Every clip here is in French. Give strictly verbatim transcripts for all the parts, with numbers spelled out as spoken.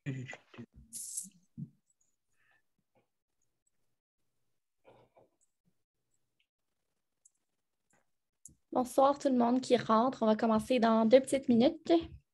Bonsoir tout le monde qui rentre. On va commencer dans deux petites minutes.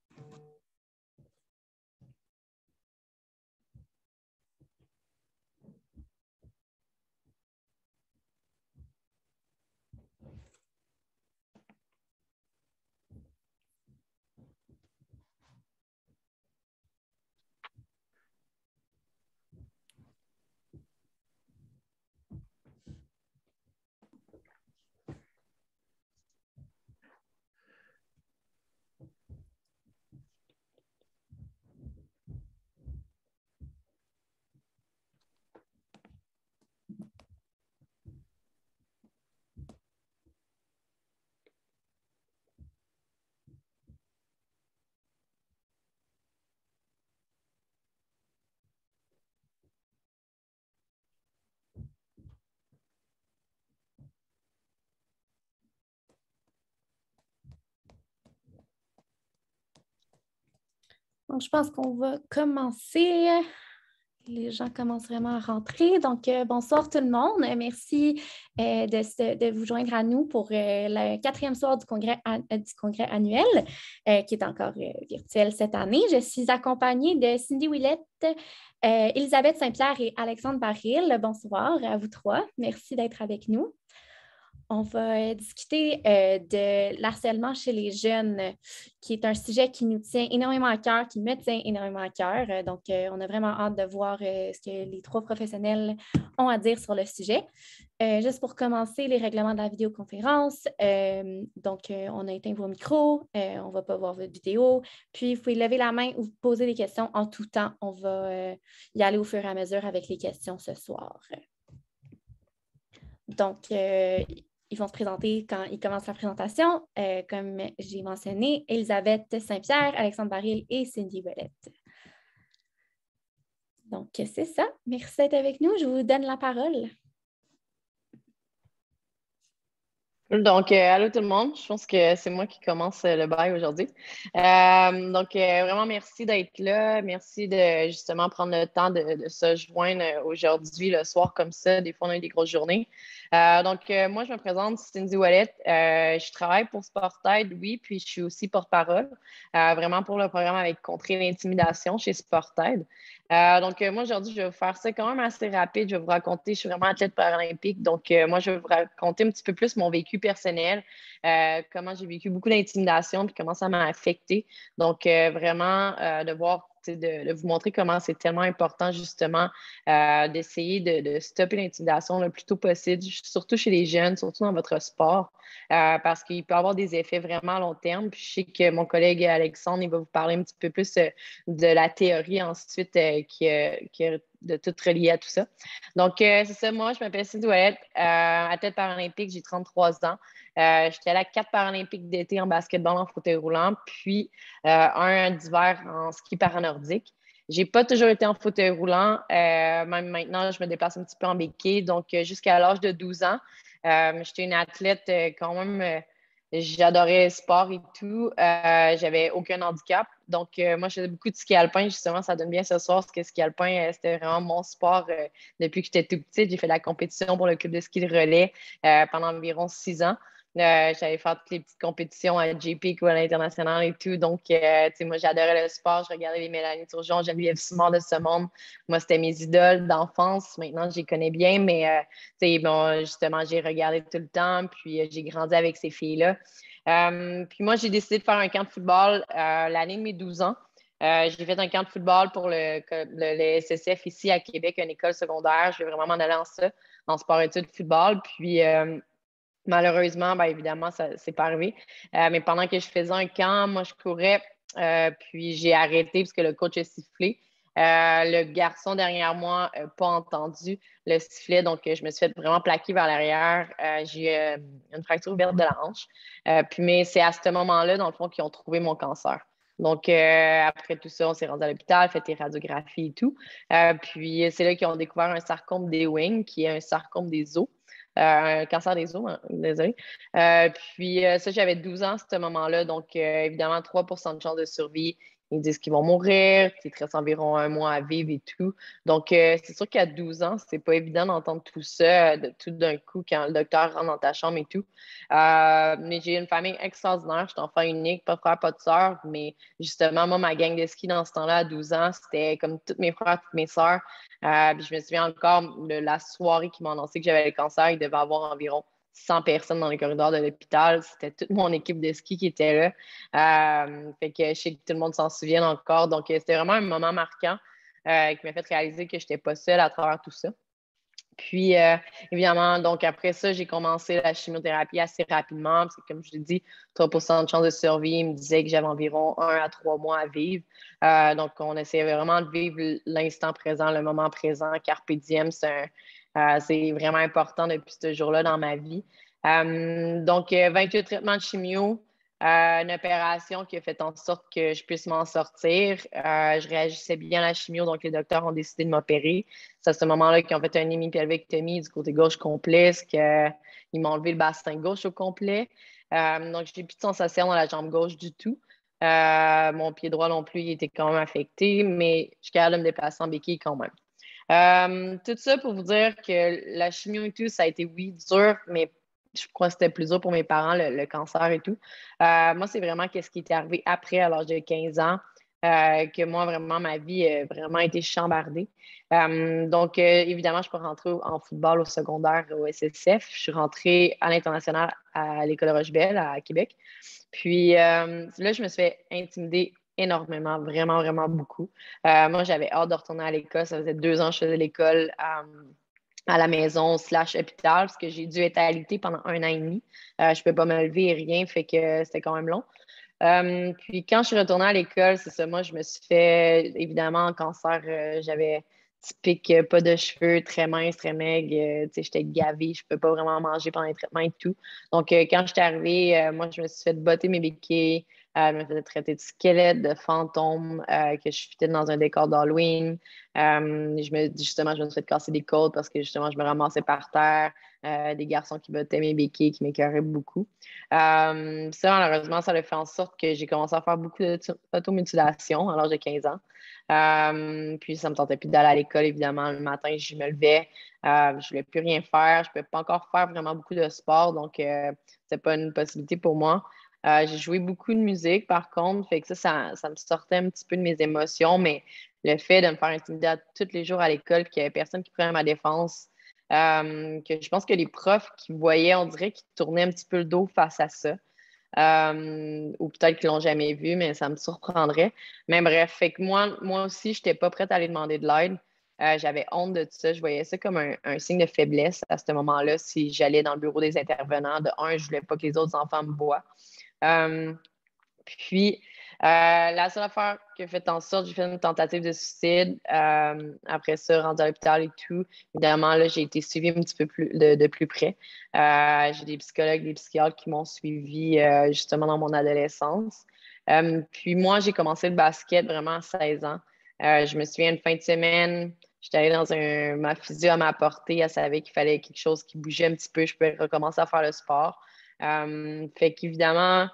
Donc, je pense qu'on va commencer. Les gens commencent vraiment à rentrer. Donc, euh, bonsoir tout le monde. Merci euh, de, de vous joindre à nous pour euh, le quatrième soir du congrès, an, du congrès annuel, euh, qui est encore euh, virtuel cette année. Je suis accompagnée de Cindy Ouellette, euh, Elisabeth Saint-Pierre et Alexandre Baril. Bonsoir à vous trois. Merci d'être avec nous. On va discuter euh, de l'harcèlement chez les jeunes, qui est un sujet qui nous tient énormément à cœur, qui me tient énormément à cœur. Euh, donc, euh, on a vraiment hâte de voir euh, ce que les trois professionnels ont à dire sur le sujet. Euh, juste pour commencer, les règlements de la vidéoconférence. Euh, donc, euh, on a éteint vos micros, euh, on ne va pas voir votre vidéo. Puis, vous pouvez lever la main ou poser des questions en tout temps. On va euh, y aller au fur et à mesure avec les questions ce soir. Donc, euh, ils vont se présenter quand ils commencent la présentation. Euh, comme j'ai mentionné, Elisabeth Saint-Pierre, Alexandre Baril et Cindy Ouellette. Donc, c'est ça. Merci d'être avec nous. Je vous donne la parole. Donc, euh, allô tout le monde. Je pense que c'est moi qui commence le bail aujourd'hui. Euh, donc, euh, vraiment merci d'être là. Merci de justement prendre le temps de, de se joindre aujourd'hui, le soir comme ça. Des fois, on a eu des grosses journées. Euh, donc, euh, moi, je me présente, Cindy Ouellette. Euh, je travaille pour Sportaid, oui, puis je suis aussi porte-parole, euh, vraiment pour le programme avec Contrer l'intimidation chez Sportaid. Euh, donc, euh, moi, aujourd'hui, je vais vous faire ça quand même assez rapide. Je vais vous raconter, je suis vraiment athlète paralympique. Donc, euh, moi, je vais vous raconter un petit peu plus mon vécu personnel, euh, comment j'ai vécu beaucoup d'intimidation, puis comment ça m'a affecté. Donc, euh, vraiment, euh, de voir, de, de vous montrer comment c'est tellement important, justement, euh, d'essayer de, de stopper l'intimidation le plus tôt possible, surtout chez les jeunes, surtout dans votre sport, euh, parce qu'il peut avoir des effets vraiment à long terme. Puis, je sais que mon collègue Alexandre, il va vous parler un petit peu plus euh, de la théorie ensuite euh, qui, euh, qui est de tout relié à tout ça. Donc, euh, c'est ça, moi, je m'appelle Cindy Ouellette, euh, athlète paralympique, j'ai trente-trois ans. Euh, j'étais allée à quatre paralympiques d'été en basketball, en fauteuil roulant, puis euh, un d'hiver en ski paranordique. J'ai pas toujours été en fauteuil roulant. Euh, même maintenant, je me déplace un petit peu en béquille. Donc, euh, jusqu'à l'âge de douze ans, euh, j'étais une athlète euh, quand même... Euh, J'adorais le sport et tout. Euh, j'avais aucun handicap. Donc, euh, moi, je faisais beaucoup de ski alpin. Justement, ça donne bien ce soir parce que ski alpin, euh, c'était vraiment mon sport euh, depuis que j'étais tout petite. J'ai fait de la compétition pour le club de ski de relais euh, pendant environ six ans. Euh, j'allais faire toutes les petites compétitions à J P ou à l'international et tout. Donc, euh, tu sais, moi, j'adorais le sport. Je regardais les Mélanie Turgeon, Geneviève Simard de ce monde. Moi, c'était mes idoles d'enfance. Maintenant, je les connais bien, mais euh, tu sais, bon, justement, j'ai regardé tout le temps, puis euh, j'ai grandi avec ces filles-là. Euh, puis moi, j'ai décidé de faire un camp de football euh, l'année de mes douze ans. Euh, j'ai fait un camp de football pour le, le, le S S F ici à Québec, une école secondaire. Je vais vraiment m'en aller en ça, en sport-études football. Puis euh, malheureusement, bien évidemment, ça c'est pas arrivé. Euh, mais pendant que je faisais un camp, moi, je courais. Euh, puis j'ai arrêté parce que le coach a sifflé. Euh, le garçon derrière moi n'a pas entendu le sifflet, donc je me suis fait vraiment plaquer vers l'arrière. Euh, j'ai eu euh, une fracture ouverte de la hanche. Euh, puis, mais c'est à ce moment-là, dans le fond, qu'ils ont trouvé mon cancer. Donc, euh, après tout ça, on s'est rendu à l'hôpital, fait des radiographies et tout. Euh, puis, c'est là qu'ils ont découvert un sarcome des wings, qui est un sarcome des os. Euh, un cancer des os, hein, désolé. Euh, puis euh, ça, j'avais douze ans à ce moment-là, donc euh, évidemment trois pour cent de chance de survie. ils disent qu'ils vont mourir, qu'il te reste environ un mois à vivre et tout. Donc, euh, c'est sûr qu'à douze ans, c'est pas évident d'entendre tout ça de, tout d'un coup quand le docteur rentre dans ta chambre et tout. Euh, mais j'ai une famille extraordinaire. Je suis enfant unique, pas de frère, pas de sœur. Mais justement, moi, ma gang de ski dans ce temps-là, à douze ans, c'était comme tous mes frères, toutes mes sœurs. Euh, puis je me souviens encore de la soirée qui m'a annoncé que j'avais le cancer. Il devait avoir environ cent personnes dans les corridors de l'hôpital. C'était toute mon équipe de ski qui était là. Euh, fait que je sais que tout le monde s'en souvient encore. Donc, euh, c'était vraiment un moment marquant euh, qui m'a fait réaliser que je n'étais pas seule à travers tout ça. Puis, euh, évidemment, donc après ça, j'ai commencé la chimiothérapie assez rapidement parce que, comme je l'ai dit, trois pour cent de chance de survie. Il me disait que j'avais environ un à trois mois à vivre. Euh, donc, on essayait vraiment de vivre l'instant présent, le moment présent. Carpe diem, c'est euh, c'est vraiment important depuis ce jour-là dans ma vie. Euh, donc, euh, vingt-huit traitements de chimio, euh, une opération qui a fait en sorte que je puisse m'en sortir. Euh, je réagissais bien à la chimio, donc les docteurs ont décidé de m'opérer. C'est à ce moment-là qu'ils ont fait une hémipelvectomie du côté gauche complet, ce qu'ils m'ont enlevé le bassin gauche au complet. Euh, donc, j'ai plus de sensation dans la jambe gauche du tout. Euh, mon pied droit non plus, il était quand même affecté, mais je suis capable de me déplacer en béquille quand même. Euh, tout ça pour vous dire que la chimio et tout, ça a été, oui, dur, mais je crois que c'était plus dur pour mes parents, le, le cancer et tout. Euh, moi, c'est vraiment ce qui est arrivé après, à l'âge de quinze ans, euh, que moi, vraiment, ma vie a vraiment été chambardée. Euh, donc, euh, évidemment, je peux rentrer en football au secondaire au S S F. Je suis rentrée à l'international à l'École Rochebelle à Québec. Puis euh, là, je me suis fait intimider énormément, vraiment, vraiment beaucoup. Euh, moi, j'avais hâte de retourner à l'école. Ça faisait deux ans que je faisais l'école euh, à la maison slash hôpital parce que j'ai dû être alitée pendant un an et demi. Euh, je ne peux pas me lever et rien, fait que c'était quand même long. Euh, puis quand je suis retournée à l'école, c'est ça, moi, je me suis fait, évidemment, en cancer, euh, j'avais typique, euh, pas de cheveux, très mince, très maigre, euh, tu sais, j'étais gavée, je ne peux pas vraiment manger pendant les traitements et tout. Donc, euh, quand j'étais arrivée, euh, moi, je me suis fait botter mes béquilles, euh, je me faisais traiter de squelette, de fantôme, euh, que je fitais dans un décor d'Halloween. Euh, je me, justement, je me suis fait casser des côtes parce que, justement, je me ramassais par terre, euh, des garçons qui bottaient mes béquilles, qui m'écœuraient beaucoup. Euh, ça, malheureusement, ça a fait en sorte que j'ai commencé à faire beaucoup d'automutilation à l'âge de quinze ans. Euh, puis, ça ne me tentait plus d'aller à l'école, évidemment. Le matin, je me levais, euh, je ne voulais plus rien faire. Je ne pouvais pas encore faire vraiment beaucoup de sport, donc euh, ce n'était pas une possibilité pour moi. Euh, j'ai joué beaucoup de musique, par contre, fait que ça, ça, ça me sortait un petit peu de mes émotions, mais le fait de me faire intimider à, tous les jours à l'école, puis qu'il n'y avait personne qui prenait ma défense, euh, que je pense que les profs qui voyaient, on dirait qu'ils tournaient un petit peu le dos face à ça. Euh, ou peut-être qu'ils l'ont jamais vu, mais ça me surprendrait. Mais bref, fait que moi, moi aussi, je n'étais pas prête à aller demander de l'aide. Euh, j'avais honte de tout ça. Je voyais ça comme un, un signe de faiblesse à ce moment-là si j'allais dans le bureau des intervenants. De un, je ne voulais pas que les autres enfants me voient. Euh, puis, euh, la seule affaire qui a fait en sorte, j'ai fait une tentative de suicide. Euh, après ça, rendu à l'hôpital et tout, évidemment, là, j'ai été suivie un petit peu plus de, de plus près. Euh, j'ai des psychologues, des psychiatres qui m'ont suivi euh, justement dans mon adolescence. Euh, puis moi, j'ai commencé le basket vraiment à seize ans. Euh, je me souviens une fin de semaine, j'étais allée dans un, ma physio à m'apporter. Elle savait qu'il fallait quelque chose qui bougeait un petit peu. Je pouvais recommencer à faire le sport. Euh, fait qu'évidemment,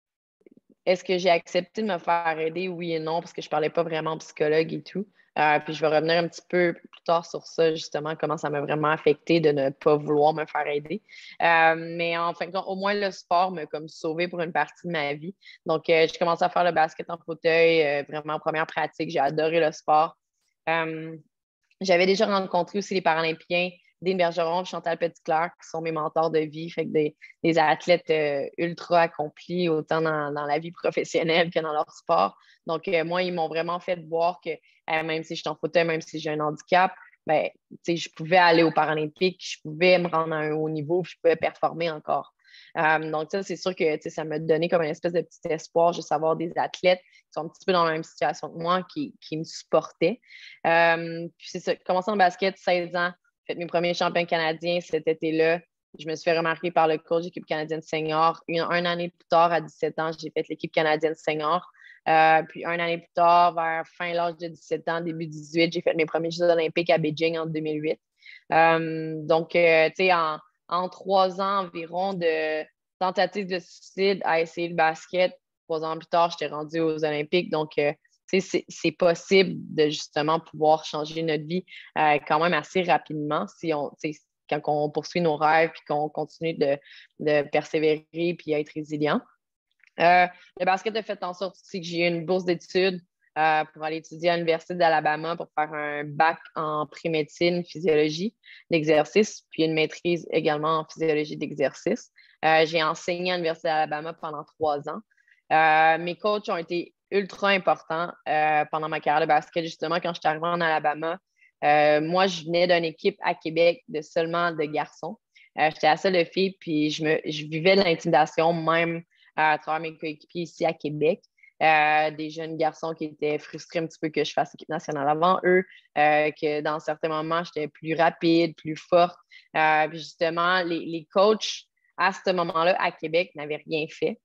est-ce que j'ai accepté de me faire aider? Oui et non, parce que je ne parlais pas vraiment au psychologue et tout. Euh, puis je vais revenir un petit peu plus tard sur ça, justement, comment ça m'a vraiment affecté de ne pas vouloir me faire aider. Euh, mais en fin de compte, au moins le sport m'a comme sauvé pour une partie de ma vie. Donc, euh, j'ai commencé à faire le basket en fauteuil, euh, vraiment en première pratique. J'ai adoré le sport. Euh, J'avais déjà rencontré aussi les Paralympiens, Dean Bergeron et Chantal Petitclerc, qui sont mes mentors de vie, fait que des, des athlètes euh, ultra accomplis, autant dans, dans, la vie professionnelle que dans leur sport. Donc, euh, moi, ils m'ont vraiment fait voir que euh, même si je suis en fauteuil, même si j'ai un handicap, ben, je pouvais aller aux Paralympiques, je pouvais me rendre à un haut niveau, je pouvais performer encore. Euh, donc, ça, c'est sûr que ça m'a donné comme une espèce de petit espoir, juste avoir des athlètes qui sont un petit peu dans la même situation que moi, qui, qui me supportaient. Euh, puis c'est ça, commencé en basket, seize ans, fait mes premiers champions canadiens cet été-là. Je me suis fait remarquer par le coach de l'équipe canadienne senior. Une, une année plus tard, à dix-sept ans, j'ai fait l'équipe canadienne senior. Euh, puis une année plus tard, vers fin l'âge de dix-sept ans, début dix-huit, j'ai fait mes premiers Jeux olympiques à Beijing en deux mille huit. Euh, donc, euh, tu sais, en, en trois ans environ de tentative de suicide à essayer le basket, trois ans plus tard, j'étais rendue aux Olympiques. Donc, euh, c'est, c'est possible de justement pouvoir changer notre vie euh, quand même assez rapidement si on, quand on poursuit nos rêves et qu'on continue de, de persévérer et être résilient. Euh, le basket a fait en sorte aussi que j'ai eu une bourse d'études euh, pour aller étudier à l'Université d'Alabama pour faire un bac en pré-médecine, physiologie d'exercice, puis une maîtrise également en physiologie d'exercice. Euh, j'ai enseigné à l'Université d'Alabama pendant trois ans. Euh, mes coachs ont été ultra importants euh, pendant ma carrière de basket. Justement, quand je suis arrivée en Alabama, euh, moi, je venais d'une équipe à Québec de seulement de garçons. Euh, j'étais la seule fille, puis je, me, je vivais de l'intimidation même à travers mes coéquipiers ici à Québec. Euh, des jeunes garçons qui étaient frustrés un petit peu que je fasse l'équipe nationale avant eux, euh, que dans certains moments, j'étais plus rapide, plus forte. Euh, puis justement, les, les coachs à ce moment-là à Québec n'avaient rien fait.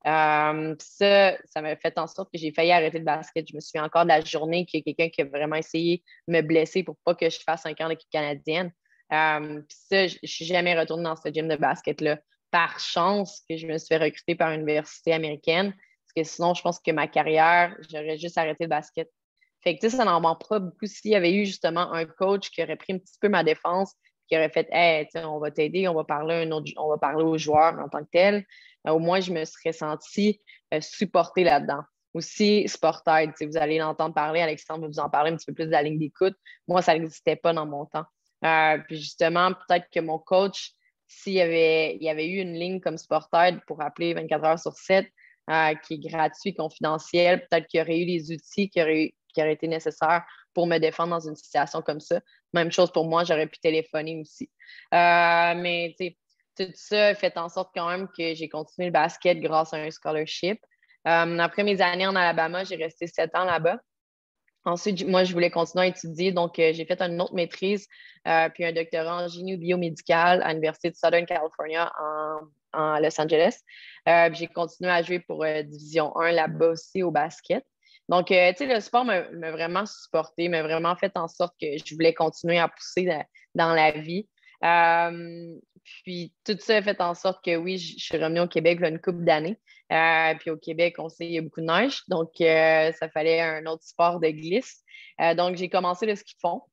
Euh, ça, ça m'a fait en sorte que j'ai failli arrêter le basket. Je me souviens encore de la journée qu'il y a quelqu'un qui a vraiment essayé de me blesser pour pas que je fasse un camp d'équipe canadienne. Euh, puis ça, je ne suis jamais retournée dans ce gym de basket-là. Par chance que je me suis fait recruter par une université américaine, parce que sinon, je pense que ma carrière, j'aurais juste arrêté le basket. Fait que, tu sais, ça n'en manque pas beaucoup. S'il y avait eu justement un coach qui aurait pris un petit peu ma défense, qui aurait fait, hey, on va t'aider, on va parler un autre, on va parler aux joueurs en tant que tel, ben, au moins, je me serais sentie euh, supportée là-dedans. Aussi, Sportaid, vous allez l'entendre parler, Alexandre va vous en parler un petit peu plus de la ligne d'écoute. Moi, ça n'existait pas dans mon temps. Euh, puis justement, peut-être que mon coach, s'il y avait, il y avait eu une ligne comme Sportaid pour appeler vingt-quatre heures sur sept, euh, qui est gratuit, confidentiel, peut-être qu'il y aurait eu les outils qui auraient, qui auraient été nécessaires pour me défendre dans une situation comme ça. Même chose pour moi, j'aurais pu téléphoner aussi. Euh, mais tu sais, tout ça a fait en sorte quand même que j'ai continué le basket grâce à un scholarship. Euh, après mes années en Alabama, j'ai resté sept ans là-bas. Ensuite, moi, je voulais continuer à étudier, donc euh, j'ai fait une autre maîtrise, euh, puis un doctorat en génie biomédical à l'Université de Southern California en, en Los Angeles. Euh, j'ai continué à jouer pour euh, Division un là-bas aussi au basket. Donc, euh, tu sais, le sport m'a vraiment supporté, m'a vraiment fait en sorte que je voulais continuer à pousser dans, dans la vie. Euh, puis tout ça a fait en sorte que oui, je suis revenue au Québec il y a une couple d'années. Euh, puis au Québec, on sait, il y a beaucoup de neige. Donc, euh, ça fallait un autre sport de glisse. Euh, donc, j'ai commencé le ski de fond.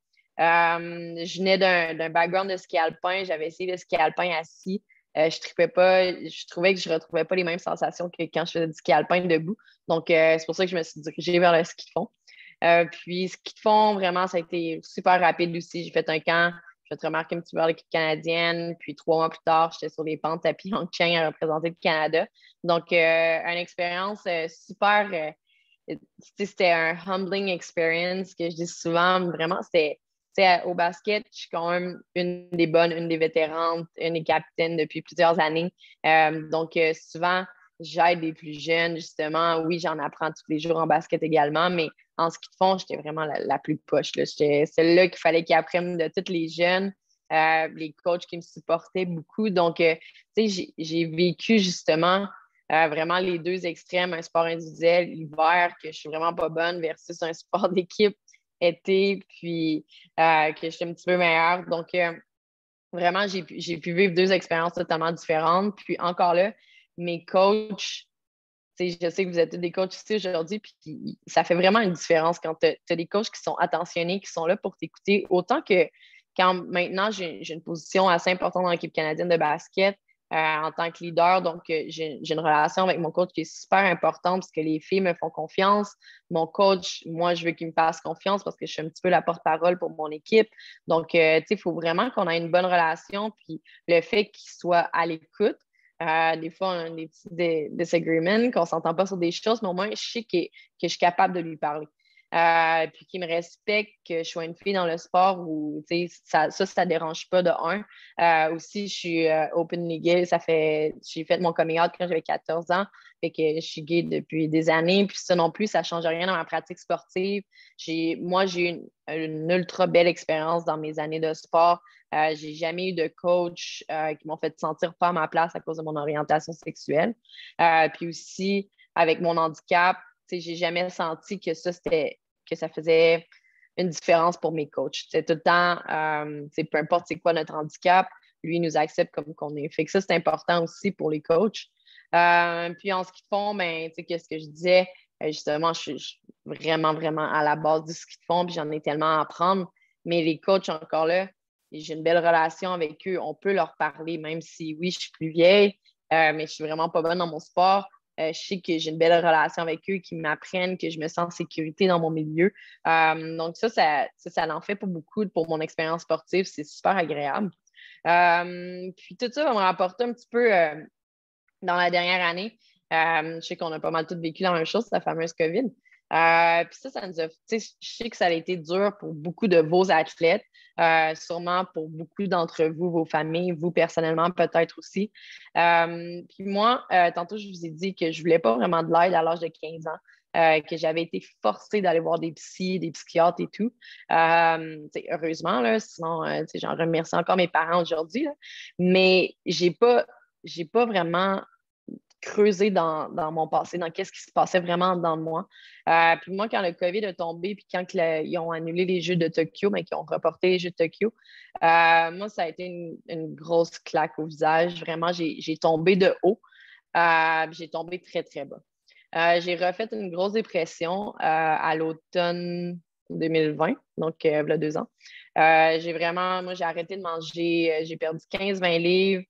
Euh, je venais d'un background de ski alpin. J'avais essayé le ski alpin assis. Euh, je tripais pas. Je trouvais que je ne retrouvais pas les mêmes sensations que quand je faisais du ski alpin debout. Donc, euh, c'est pour ça que je me suis dirigée vers le ski de fond. Euh, puis, ski de fond, vraiment, ça a été super rapide aussi. J'ai fait un camp. Je vais te remarquer un petit peu vers l'équipe canadienne. Puis trois mois plus tard, j'étais sur les pentes tapis en chain à représenter le Canada. Donc, euh, une expérience euh, super. Euh, c'était un humbling experience que je dis souvent. Vraiment, c'était. Au basket, je suis quand même une des bonnes, une des vétérantes, une des capitaines depuis plusieurs années. Euh, donc, euh, souvent, j'aide les plus jeunes, justement. Oui, j'en apprends tous les jours en basket également, mais en ski de fond, j'étais vraiment la, la plus poche. J'étais celle-là qu'il fallait qu'ils apprennent de tous les jeunes, euh, les coachs qui me supportaient beaucoup. Donc, euh, tu sais, j'ai vécu justement euh, vraiment les deux extrêmes, un sport individuel, l'hiver, que je suis vraiment pas bonne, versus un sport d'équipe, été, puis euh, que je suis un petit peu meilleure. Donc, euh, vraiment, j'ai pu vivre deux expériences totalement différentes. Puis encore là, mes coachs, je sais que vous êtes tous des coachs ici aujourd'hui, puis ça fait vraiment une différence quand tu as des coachs qui sont attentionnés, qui sont là pour t'écouter, autant que quand maintenant j'ai une position assez importante dans l'équipe canadienne de basket euh, en tant que leader. Donc, euh, j'ai une relation avec mon coach qui est super importante parce que les filles me font confiance. Mon coach, moi, je veux qu'il me fasse confiance parce que je suis un petit peu la porte-parole pour mon équipe. Donc, euh, tu sais, il faut vraiment qu'on ait une bonne relation. Puis le fait qu'il soit à l'écoute, Euh, des fois, on a des petits disagreements, qu'on ne s'entend pas sur des choses, mais au moins, je sais que, que je suis capable de lui parler. Euh, puis qu'il me respecte, que je sois une fille dans le sport où ça, ça, ça ne dérange pas de un. Euh, aussi, je suis euh, openly gay. Ça fait, j'ai fait mon coming out quand j'avais quatorze ans. Fait que je suis gay depuis des années. Puis ça non plus, ça ne change rien dans ma pratique sportive. Moi, j'ai eu une, une ultra belle expérience dans mes années de sport. Euh, j'ai jamais eu de coach euh, qui m'ont fait sentir pas à ma place à cause de mon orientation sexuelle. Euh, puis aussi, avec mon handicap, j'ai jamais senti que ça, c'était que ça faisait une différence pour mes coachs. C'est tout le temps, euh, peu importe c'est quoi notre handicap, lui, il nous accepte comme qu'on est. Fait que ça, c'est important aussi pour les coachs. Euh, puis en ski de fond, ben, tu sais, qu'est-ce que je disais? Euh, justement, je suis, je suis vraiment, vraiment à la base du ski de fond, puis j'en ai tellement à apprendre. Mais les coachs, encore là, j'ai une belle relation avec eux. On peut leur parler, même si, oui, je suis plus vieille, euh, mais je suis vraiment pas bonne dans mon sport. Euh, je sais que j'ai une belle relation avec eux, qui m'apprennent, que je me sens en sécurité dans mon milieu. Euh, donc, ça, ça, ça, ça en fait pas beaucoup pour mon expérience sportive. C'est super agréable. Euh, puis tout ça va me rapporter un petit peu euh, dans la dernière année. Euh, je sais qu'on a pas mal tous vécu la même chose, la fameuse COVID. Euh, puis ça, ça nous a. Tu sais, je sais que ça a été dur pour beaucoup de vos athlètes, euh, sûrement pour beaucoup d'entre vous, vos familles, vous personnellement peut-être aussi. Euh, puis moi, euh, tantôt, je vous ai dit que je voulais pas vraiment de l'aide à l'âge de quinze ans. Euh, que j'avais été forcée d'aller voir des psys, des psychiatres et tout. Euh, heureusement, là, sinon, euh, j'en remercie encore mes parents aujourd'hui. Là. Mais j'ai pas, j'ai pas vraiment creuser dans, dans mon passé, dans qu'est-ce qui se passait vraiment dans moi. Euh, puis moi, quand le COVID a tombé, puis quand le, ils ont annulé les Jeux de Tokyo, mais qu'ils ont reporté les Jeux de Tokyo, euh, moi, ça a été une, une grosse claque au visage. Vraiment, j'ai, j'ai tombé de haut. Euh, j'ai tombé très, très bas. Euh, j'ai refait une grosse dépression euh, à l'automne deux mille vingt, donc euh, il y a deux ans. Euh, j'ai vraiment, moi, j'ai arrêté de manger, euh, j'ai perdu quinze vingt livres.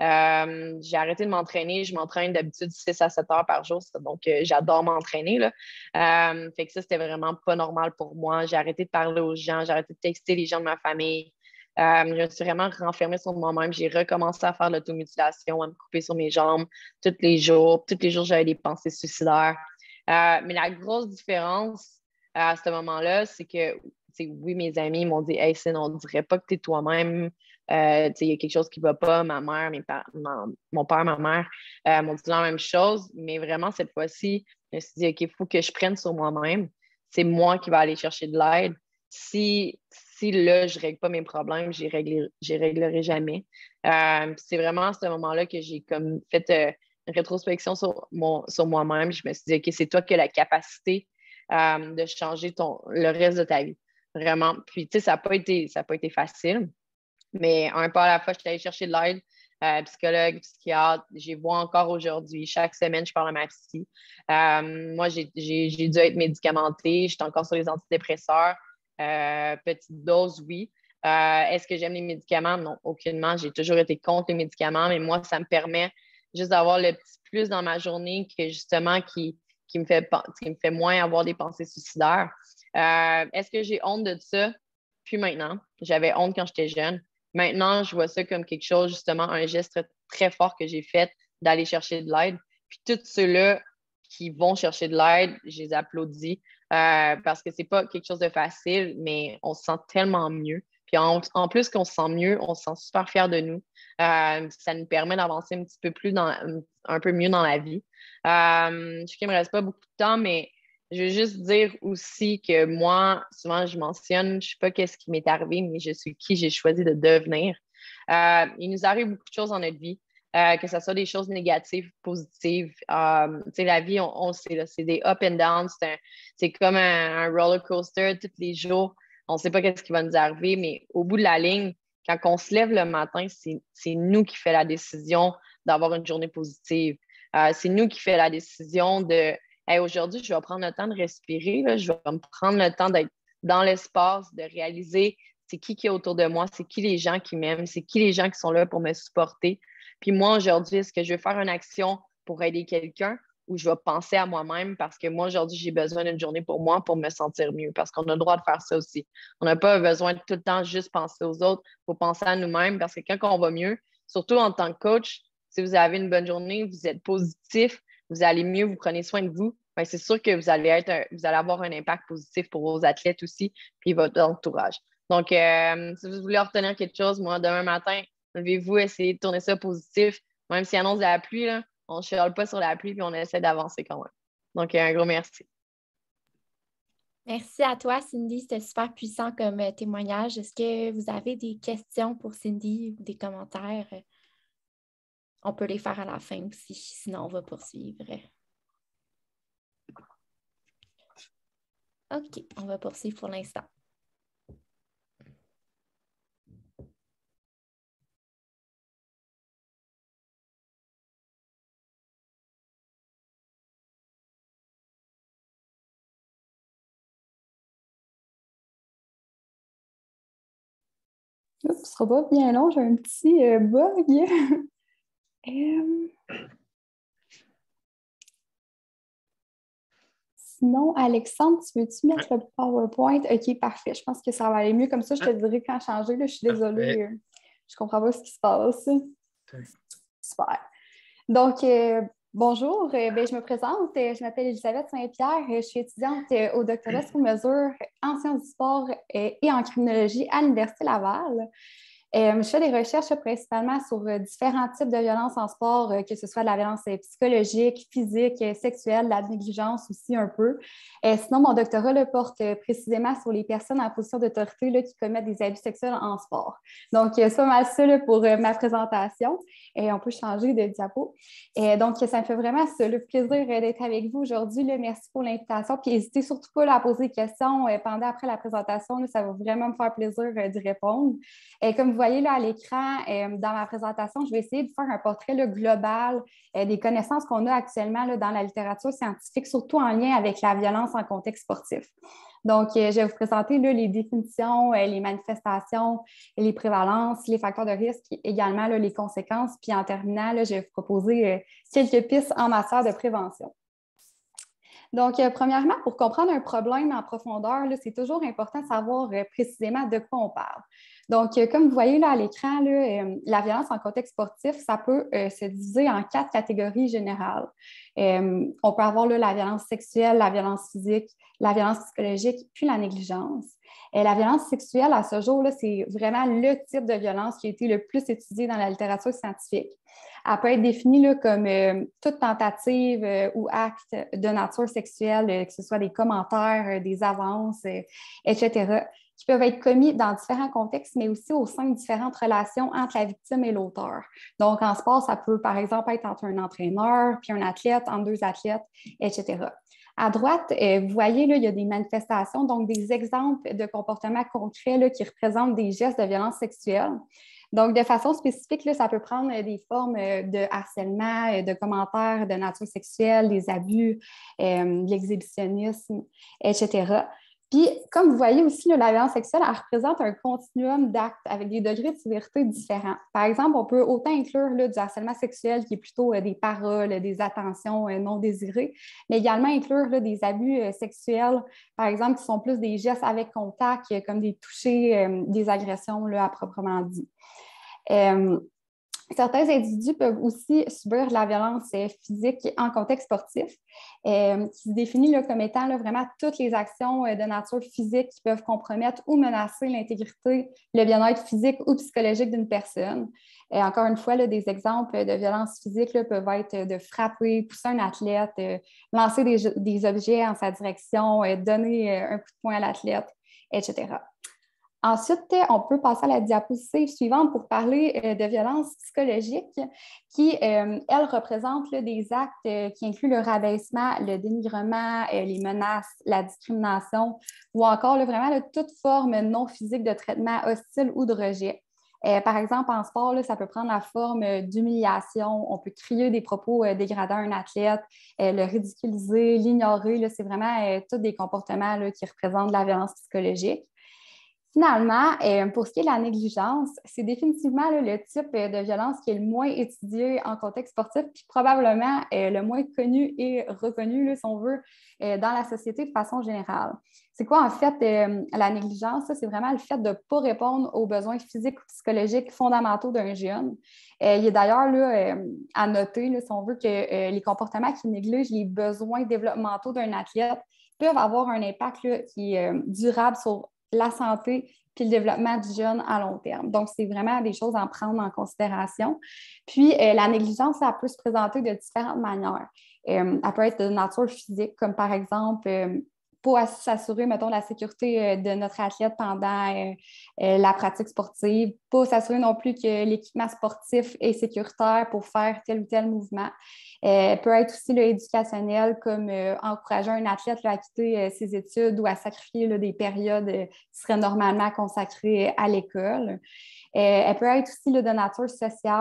Euh, j'ai arrêté de m'entraîner. Je m'entraîne d'habitude six à sept heures par jour. Donc, euh, j'adore m'entraîner. Là. Euh, fait que ça, c'était vraiment pas normal pour moi. J'ai arrêté de parler aux gens. J'ai arrêté de texter les gens de ma famille. Euh, je me suis vraiment renfermée sur moi-même. J'ai recommencé à faire l'automutilation, à me couper sur mes jambes tous les jours. Tous les jours, j'avais des pensées suicidaires. Euh, mais la grosse différence euh, à ce moment-là, c'est que, oui, mes amis m'ont dit, hey, Cine, on ne dirait pas que tu es toi-même. Euh, il y a quelque chose qui ne va pas. Ma mère, mes par ma, mon père, ma mère euh, m'ont dit la même chose. Mais vraiment, cette fois-ci, je me suis dit, OK, il faut que je prenne sur moi-même. C'est moi qui vais aller chercher de l'aide. Si, si là, je ne règle pas mes problèmes, je ne réglerai jamais. Euh, c'est vraiment à ce moment-là que j'ai comme fait euh, une rétrospection sur, mon, sur moi-même. Je me suis dit, OK, c'est toi qui as la capacité euh, de changer ton, le reste de ta vie. Vraiment. Puis, tu sais, ça n'a pas été, ça n'a pas été facile. Mais un pas à la fois, je suis allée chercher de l'aide. Euh, psychologue, psychiatre, j'y vois encore aujourd'hui. Chaque semaine, je parle à ma psy. Euh, moi, j'ai dû être médicamentée. Je suis encore sur les antidépresseurs. Euh, petite dose, oui. Euh, Est-ce que j'aime les médicaments? Non, aucunement. J'ai toujours été contre les médicaments, mais moi, ça me permet juste d'avoir le petit plus dans ma journée que justement qui, qui, me, fait, qui me fait moins avoir des pensées suicidaires. Euh, Est-ce que j'ai honte de ça? Puis maintenant, j'avais honte quand j'étais jeune. Maintenant, je vois ça comme quelque chose, justement, un geste très fort que j'ai fait d'aller chercher de l'aide. Puis tous ceux-là qui vont chercher de l'aide, je les applaudis euh, parce que c'est pas quelque chose de facile, mais on se sent tellement mieux. Puis en, en plus qu'on se sent mieux, on se sent super fiers de nous. Euh, ça nous permet d'avancer un petit peu plus dans, un peu mieux dans la vie. Euh, je sais qu'il ne me reste pas beaucoup de temps, mais je veux juste dire aussi que moi, souvent, je mentionne, je ne sais pas qu'est-ce qui m'est arrivé, mais je suis qui j'ai choisi de devenir. Euh, il nous arrive beaucoup de choses dans notre vie, euh, que ce soit des choses négatives, positives. Euh, tu sais, la vie, on, on sait, c'est des up and down, c'est comme un, un roller coaster tous les jours. On ne sait pas qu'est-ce qui va nous arriver, mais au bout de la ligne, quand on se lève le matin, c'est nous qui fait la décision d'avoir une journée positive. Euh, c'est nous qui fait la décision de hey, aujourd'hui, je vais prendre le temps de respirer, là, je vais me prendre le temps d'être dans l'espace, de réaliser c'est qui qui est autour de moi, c'est qui les gens qui m'aiment, c'est qui les gens qui sont là pour me supporter. Puis moi, aujourd'hui, est-ce que je vais faire une action pour aider quelqu'un ou je vais penser à moi-même parce que moi, aujourd'hui, j'ai besoin d'une journée pour moi pour me sentir mieux parce qu'on a le droit de faire ça aussi. On n'a pas besoin de tout le temps juste penser aux autres, il faut penser à nous-mêmes parce que quand on va mieux, surtout en tant que coach, si vous avez une bonne journée, vous êtes positif, vous allez mieux, vous prenez soin de vous, ben, c'est sûr que vous allez, être un, vous allez avoir un impact positif pour vos athlètes aussi, puis votre entourage. Donc, euh, si vous voulez retenir quelque chose, moi, demain matin, levez-vous, essayez de tourner ça positif. Même s'il annonce de la pluie, là, on ne chiale pas sur la pluie, puis on essaie d'avancer quand même. Donc, un gros merci. Merci à toi, Cindy. C'était super puissant comme euh, témoignage. Est-ce que vous avez des questions pour Cindy ou des commentaires? On peut les faire à la fin aussi, sinon on va poursuivre. OK, on va poursuivre pour l'instant. Ce ne sera pas bien long, j'ai un petit euh, bug. Euh, Sinon, Alexandre, tu veux-tu mettre le PowerPoint? OK, parfait. Je pense que ça va aller mieux. Comme ça, je te dirai quand changer. Là, je suis désolée. euh, Je ne comprends pas ce qui se passe. Super. Donc, euh, bonjour. Euh, ben, je me présente. Euh, Je m'appelle Elisabeth Saint-Pierre. Euh, Je suis étudiante euh, au doctorat sous mesure en sciences du sport euh, et en criminologie à l'Université Laval. Euh, je fais des recherches principalement sur euh, différents types de violences en sport, euh, que ce soit de la violence euh, psychologique, physique, euh, sexuelle, de la négligence aussi un peu. Euh, sinon, mon doctorat là, porte euh, précisément sur les personnes en position d'autorité là, qui commettent des abus sexuels en sport. Donc, euh, c'est pas mal ça là, pour euh, ma présentation. Et on peut changer de diapo. Et donc, ça me fait vraiment ça, le plaisir euh, d'être avec vous aujourd'hui. Là. Merci pour l'invitation. Puis, n'hésitez surtout pas là, à poser des questions euh, pendant, après la présentation. Là, ça va vraiment me faire plaisir euh, d'y répondre. Et comme vous voyez là, à l'écran, euh, dans ma présentation, je vais essayer de faire un portrait là, global euh, des connaissances qu'on a actuellement là, dans la littérature scientifique, surtout en lien avec la violence en contexte sportif. Donc, euh, je vais vous présenter là, les définitions, euh, les manifestations, les prévalences, les facteurs de risque, et également là, les conséquences. Puis en terminant, là, je vais vous proposer euh, quelques pistes en matière de prévention. Donc, euh, premièrement, pour comprendre un problème en profondeur, là, c'est toujours important de savoir euh, précisément de quoi on parle. Donc, euh, comme vous voyez là, à l'écran, là, euh, la violence en contexte sportif, ça peut euh, se diviser en quatre catégories générales. Euh, on peut avoir là, la violence sexuelle, la violence physique, la violence psychologique, puis la négligence. Et la violence sexuelle, à ce jour, là, c'est vraiment le type de violence qui a été le plus étudié dans la littérature scientifique. Elle peut être définie là, comme euh, toute tentative euh, ou acte de nature sexuelle, euh, que ce soit des commentaires, euh, des avances, euh, et cetera, qui peuvent être commis dans différents contextes, mais aussi au sein de différentes relations entre la victime et l'auteur. Donc, en sport, ça peut, par exemple, être entre un entraîneur puis un athlète, entre deux athlètes, et cetera. À droite, euh, vous voyez, là, il y a des manifestations, donc des exemples de comportements concrets là, qui représentent des gestes de violence sexuelle. Donc, de façon spécifique, là, ça peut prendre des formes de harcèlement, de commentaires de nature sexuelle, des abus, euh, de l'exhibitionnisme, et cetera. Puis, comme vous voyez aussi, là, la violence sexuelle, elle représente un continuum d'actes avec des degrés de sévérité différents. Par exemple, on peut autant inclure là, du harcèlement sexuel qui est plutôt euh, des paroles, des attentions euh, non désirées, mais également inclure là, des abus euh, sexuels, par exemple, qui sont plus des gestes avec contact, euh, comme des touchés, euh, des agressions là, à proprement dit. Euh, Certains individus peuvent aussi subir de la violence physique en contexte sportif, euh, qui se définit là, comme étant là, vraiment toutes les actions euh, de nature physique qui peuvent compromettre ou menacer l'intégrité, le bien-être physique ou psychologique d'une personne. Et encore une fois, là, des exemples de violence physique là, peuvent être de frapper, pousser un athlète, euh, lancer des, des objets en sa direction, euh, donner euh, un coup de poing à l'athlète, et cetera. Ensuite, on peut passer à la diapositive suivante pour parler euh, de violence psychologique qui, euh, elle, représente là, des actes euh, qui incluent le rabaissement, le dénigrement, euh, les menaces, la discrimination ou encore là, vraiment là, toute forme non physique de traitement hostile ou de rejet. Euh, par exemple, en sport, là, ça peut prendre la forme euh, d'humiliation. On peut crier des propos euh, dégradants à un athlète, euh, le ridiculiser, l'ignorer. Là, c'est vraiment euh, tous des comportements là, qui représentent la violence psychologique. Finalement, euh, pour ce qui est de la négligence, c'est définitivement là, le type euh, de violence qui est le moins étudié en contexte sportif, puis probablement euh, le moins connu et reconnu, là, si on veut, euh, dans la société de façon générale. C'est quoi, en fait, euh, la négligence? C'est vraiment le fait de ne pas répondre aux besoins physiques ou psychologiques fondamentaux d'un jeune. Euh, il est d'ailleurs là, euh, à noter, là, si on veut, que euh, les comportements qui négligent les besoins développementaux d'un athlète peuvent avoir un impact là, qui est euh, durable sur la santé puis le développement du jeune à long terme. Donc, c'est vraiment des choses à prendre en considération. Puis, euh, la négligence, ça peut se présenter de différentes manières. Euh, elle peut être de nature physique, comme par exemple, euh, pour s'assurer, mettons, la sécurité euh, de notre athlète pendant euh, euh, la pratique sportive, pour s'assurer non plus que l'équipement sportif est sécuritaire pour faire tel ou tel mouvement. Euh, peut être aussi là, éducationnel, comme euh, encourager un athlète là, à quitter euh, ses études ou à sacrifier là, des périodes euh, qui seraient normalement consacrées à l'école. Euh, elle peut être aussi là, de nature sociale,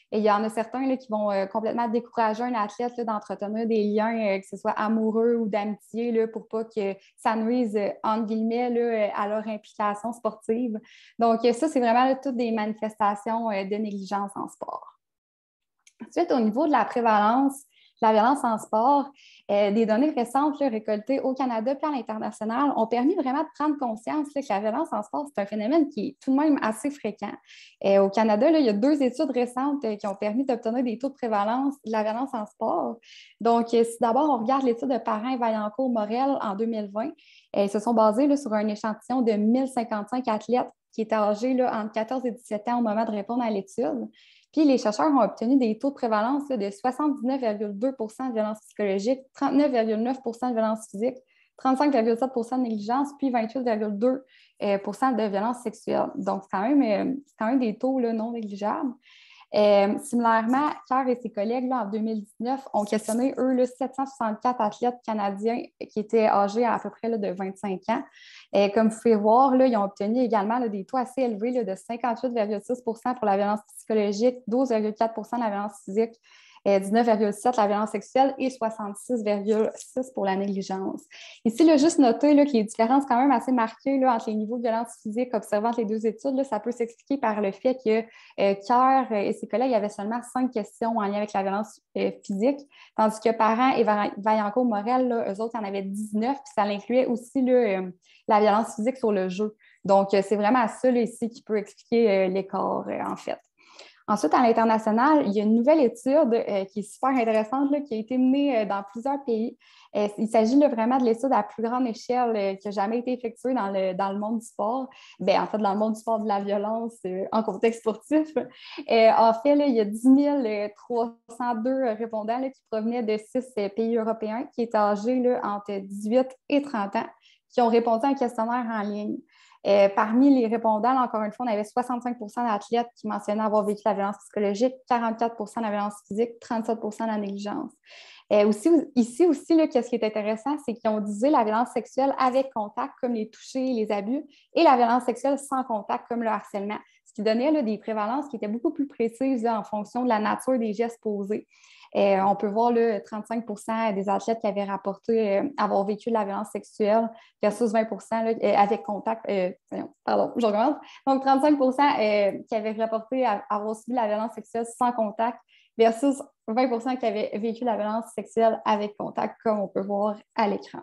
Et il y en a certains là, qui vont euh, complètement décourager un athlète là, d'entretenir des liens, euh, que ce soit amoureux ou d'amitié, là, pour pas que ça nuise, euh, entre guillemets, là, à leur implication sportive. Donc, euh, ça, c'est vraiment là, toutes des manifestations euh, de négligence en sport. Ensuite, au niveau de la prévalence de la violence en sport, euh, des données récentes là, récoltées au Canada puis à l'international ont permis vraiment de prendre conscience là, que la violence en sport, c'est un phénomène qui est tout de même assez fréquent. Euh, au Canada, là, il y a deux études récentes euh, qui ont permis d'obtenir des taux de prévalence de la violence en sport. Donc, euh, si d'abord on regarde l'étude de Parrain-Vaillancourt-Morel en deux mille vingt, euh, ils se sont basés là, sur un échantillon de mille cinquante-cinq athlètes qui étaient âgés là, entre quatorze et dix-sept ans au moment de répondre à l'étude. Puis les chercheurs ont obtenu des taux de prévalence là, de soixante-dix-neuf virgule deux pour cent de violence psychologique, trente-neuf virgule neuf pour cent de violence physique, trente-cinq virgule sept pour cent de négligence, puis vingt-huit virgule deux pour cent de violence sexuelle. Donc, c'est quand même, euh, c'est quand même des taux là, non négligeables. Euh, similairement, Kerr et ses collègues, là, en deux mille dix-neuf, ont questionné, eux, là, sept cent soixante-quatre athlètes canadiens qui étaient âgés à, à peu près là, de vingt-cinq ans. Et comme vous pouvez voir, là, ils ont obtenu également là, des taux assez élevés là, de cinquante-huit virgule six pour cent pour la violence psychologique, douze virgule quatre pour cent de la violence physique, dix-neuf virgule sept pour cent la violence sexuelle et soixante-six virgule six pour cent pour la négligence. Ici, là, juste noter là, que les différences quand même assez marquées là, entre les niveaux de violence physique observant les deux études, là, ça peut s'expliquer par le fait que euh, Kerr et ses collègues avaient seulement cinq questions en lien avec la violence euh, physique, tandis que Parent et Vaillancourt-Morel, eux autres, il y en avait dix-neuf, puis ça incluait aussi là, euh, la violence physique sur le jeu. Donc, euh, c'est vraiment ça là, ici qui peut expliquer euh, l'écart, euh, en fait. Ensuite, à l'international, il y a une nouvelle étude euh, qui est super intéressante, là, qui a été menée euh, dans plusieurs pays. Euh, il s'agit là, vraiment de l'étude à plus grande échelle euh, qui n'a jamais été effectuée dans le, dans le monde du sport. Bien, en fait, dans le monde du sport de la violence euh, en contexte sportif. Euh, en fait, là, il y a dix mille trois cent deux répondants là, qui provenaient de six euh, pays européens qui étaient âgés là, entre dix-huit et trente ans, qui ont répondu à un questionnaire en ligne. Euh, parmi les répondants, là, encore une fois, on avait soixante-cinq pour cent d'athlètes qui mentionnaient avoir vécu la violence psychologique, quarante-quatre pour cent de la violence physique, trente-sept pour cent de la négligence. Euh, aussi, ici aussi, là, ce qui est intéressant, c'est qu'ils ont divisé la violence sexuelle avec contact, comme les touchés, les abus, et la violence sexuelle sans contact, comme le harcèlement, ce qui donnait là, des prévalences qui étaient beaucoup plus précises là, en fonction de la nature des gestes posés. Euh, on peut voir là, trente-cinq pour cent des athlètes qui avaient rapporté euh, avoir vécu de la violence sexuelle versus vingt pour cent là, euh, avec contact. Euh, pardon, je recommence. Donc, trente-cinq pour cent euh, qui avaient rapporté avoir subi la violence sexuelle sans contact versus vingt pour cent qui avaient vécu la violence sexuelle avec contact, comme on peut voir à l'écran.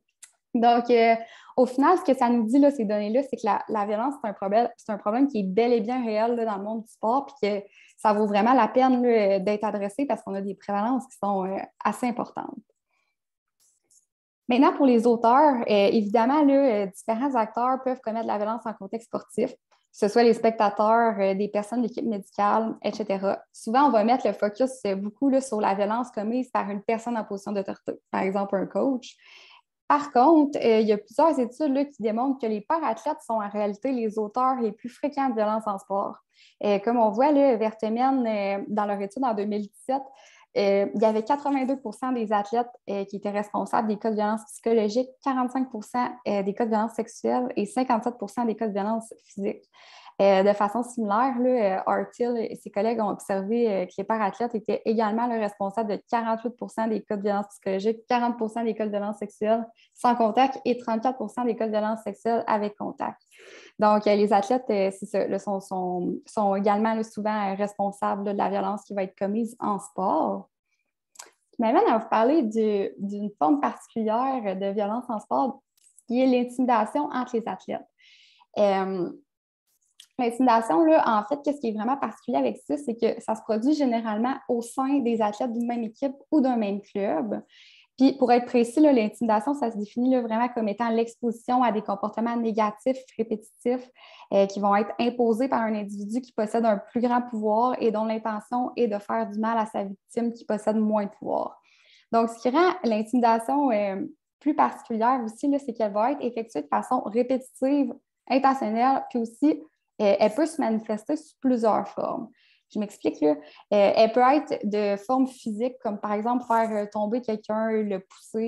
Donc, euh, au final, ce que ça nous dit, là, ces données-là, c'est que la, la violence, c'est un problème, c'est un problème qui est bel et bien réel là, dans le monde du sport, puis que ça vaut vraiment la peine là, d'être adressé parce qu'on a des prévalences qui sont euh, assez importantes. Maintenant, pour les auteurs, euh, évidemment, là, euh, différents acteurs peuvent commettre de la violence en contexte sportif, que ce soit les spectateurs, euh, des personnes de l'équipe médicale, et cetera. Souvent, on va mettre le focus euh, beaucoup là, sur la violence commise par une personne en position d'autorité, par exemple un coach. Par contre, euh, il y a plusieurs études là, qui démontrent que les para-athlètes sont en réalité les auteurs les plus fréquents de violence en sport. Euh, comme on voit, là, Vertemen, euh, dans leur étude en deux mille dix-sept, euh, il y avait quatre-vingt-deux pour cent des athlètes euh, qui étaient responsables des cas de violence psychologique, quarante-cinq pour cent euh, des cas de violence sexuelle et cinquante-sept pour cent des cas de violence physique. Euh, de façon similaire, là, Artil et ses collègues ont observé euh, que les parathlètes étaient également le responsable de quarante-huit pour cent des cas de violence psychologique, quarante pour cent des cas de violence sexuelle sans contact et trente-quatre pour cent des cas de violence sexuelle avec contact. Donc, euh, les athlètes euh, c'est ça, là, sont, sont, sont également là, souvent euh, responsables là, de la violence qui va être commise en sport. Je m'amène à vous parler du, d'une forme particulière de violence en sport qui est l'intimidation entre les athlètes. Euh, L'intimidation, là, en fait, qu'est-ce qui est vraiment particulier avec ça, c'est que ça se produit généralement au sein des athlètes d'une même équipe ou d'un même club. Puis, pour être précis, là, l'intimidation, ça se définit là, vraiment comme étant l'exposition à des comportements négatifs, répétitifs, euh, qui vont être imposés par un individu qui possède un plus grand pouvoir et dont l'intention est de faire du mal à sa victime qui possède moins de pouvoir. Donc, ce qui rend l'intimidation euh, plus particulière aussi, là, c'est qu'elle va être effectuée de façon répétitive, intentionnelle, puis aussi elle peut se manifester sous plusieurs formes. Je m'explique là. Elle peut être de forme physique, comme par exemple faire tomber quelqu'un, le pousser,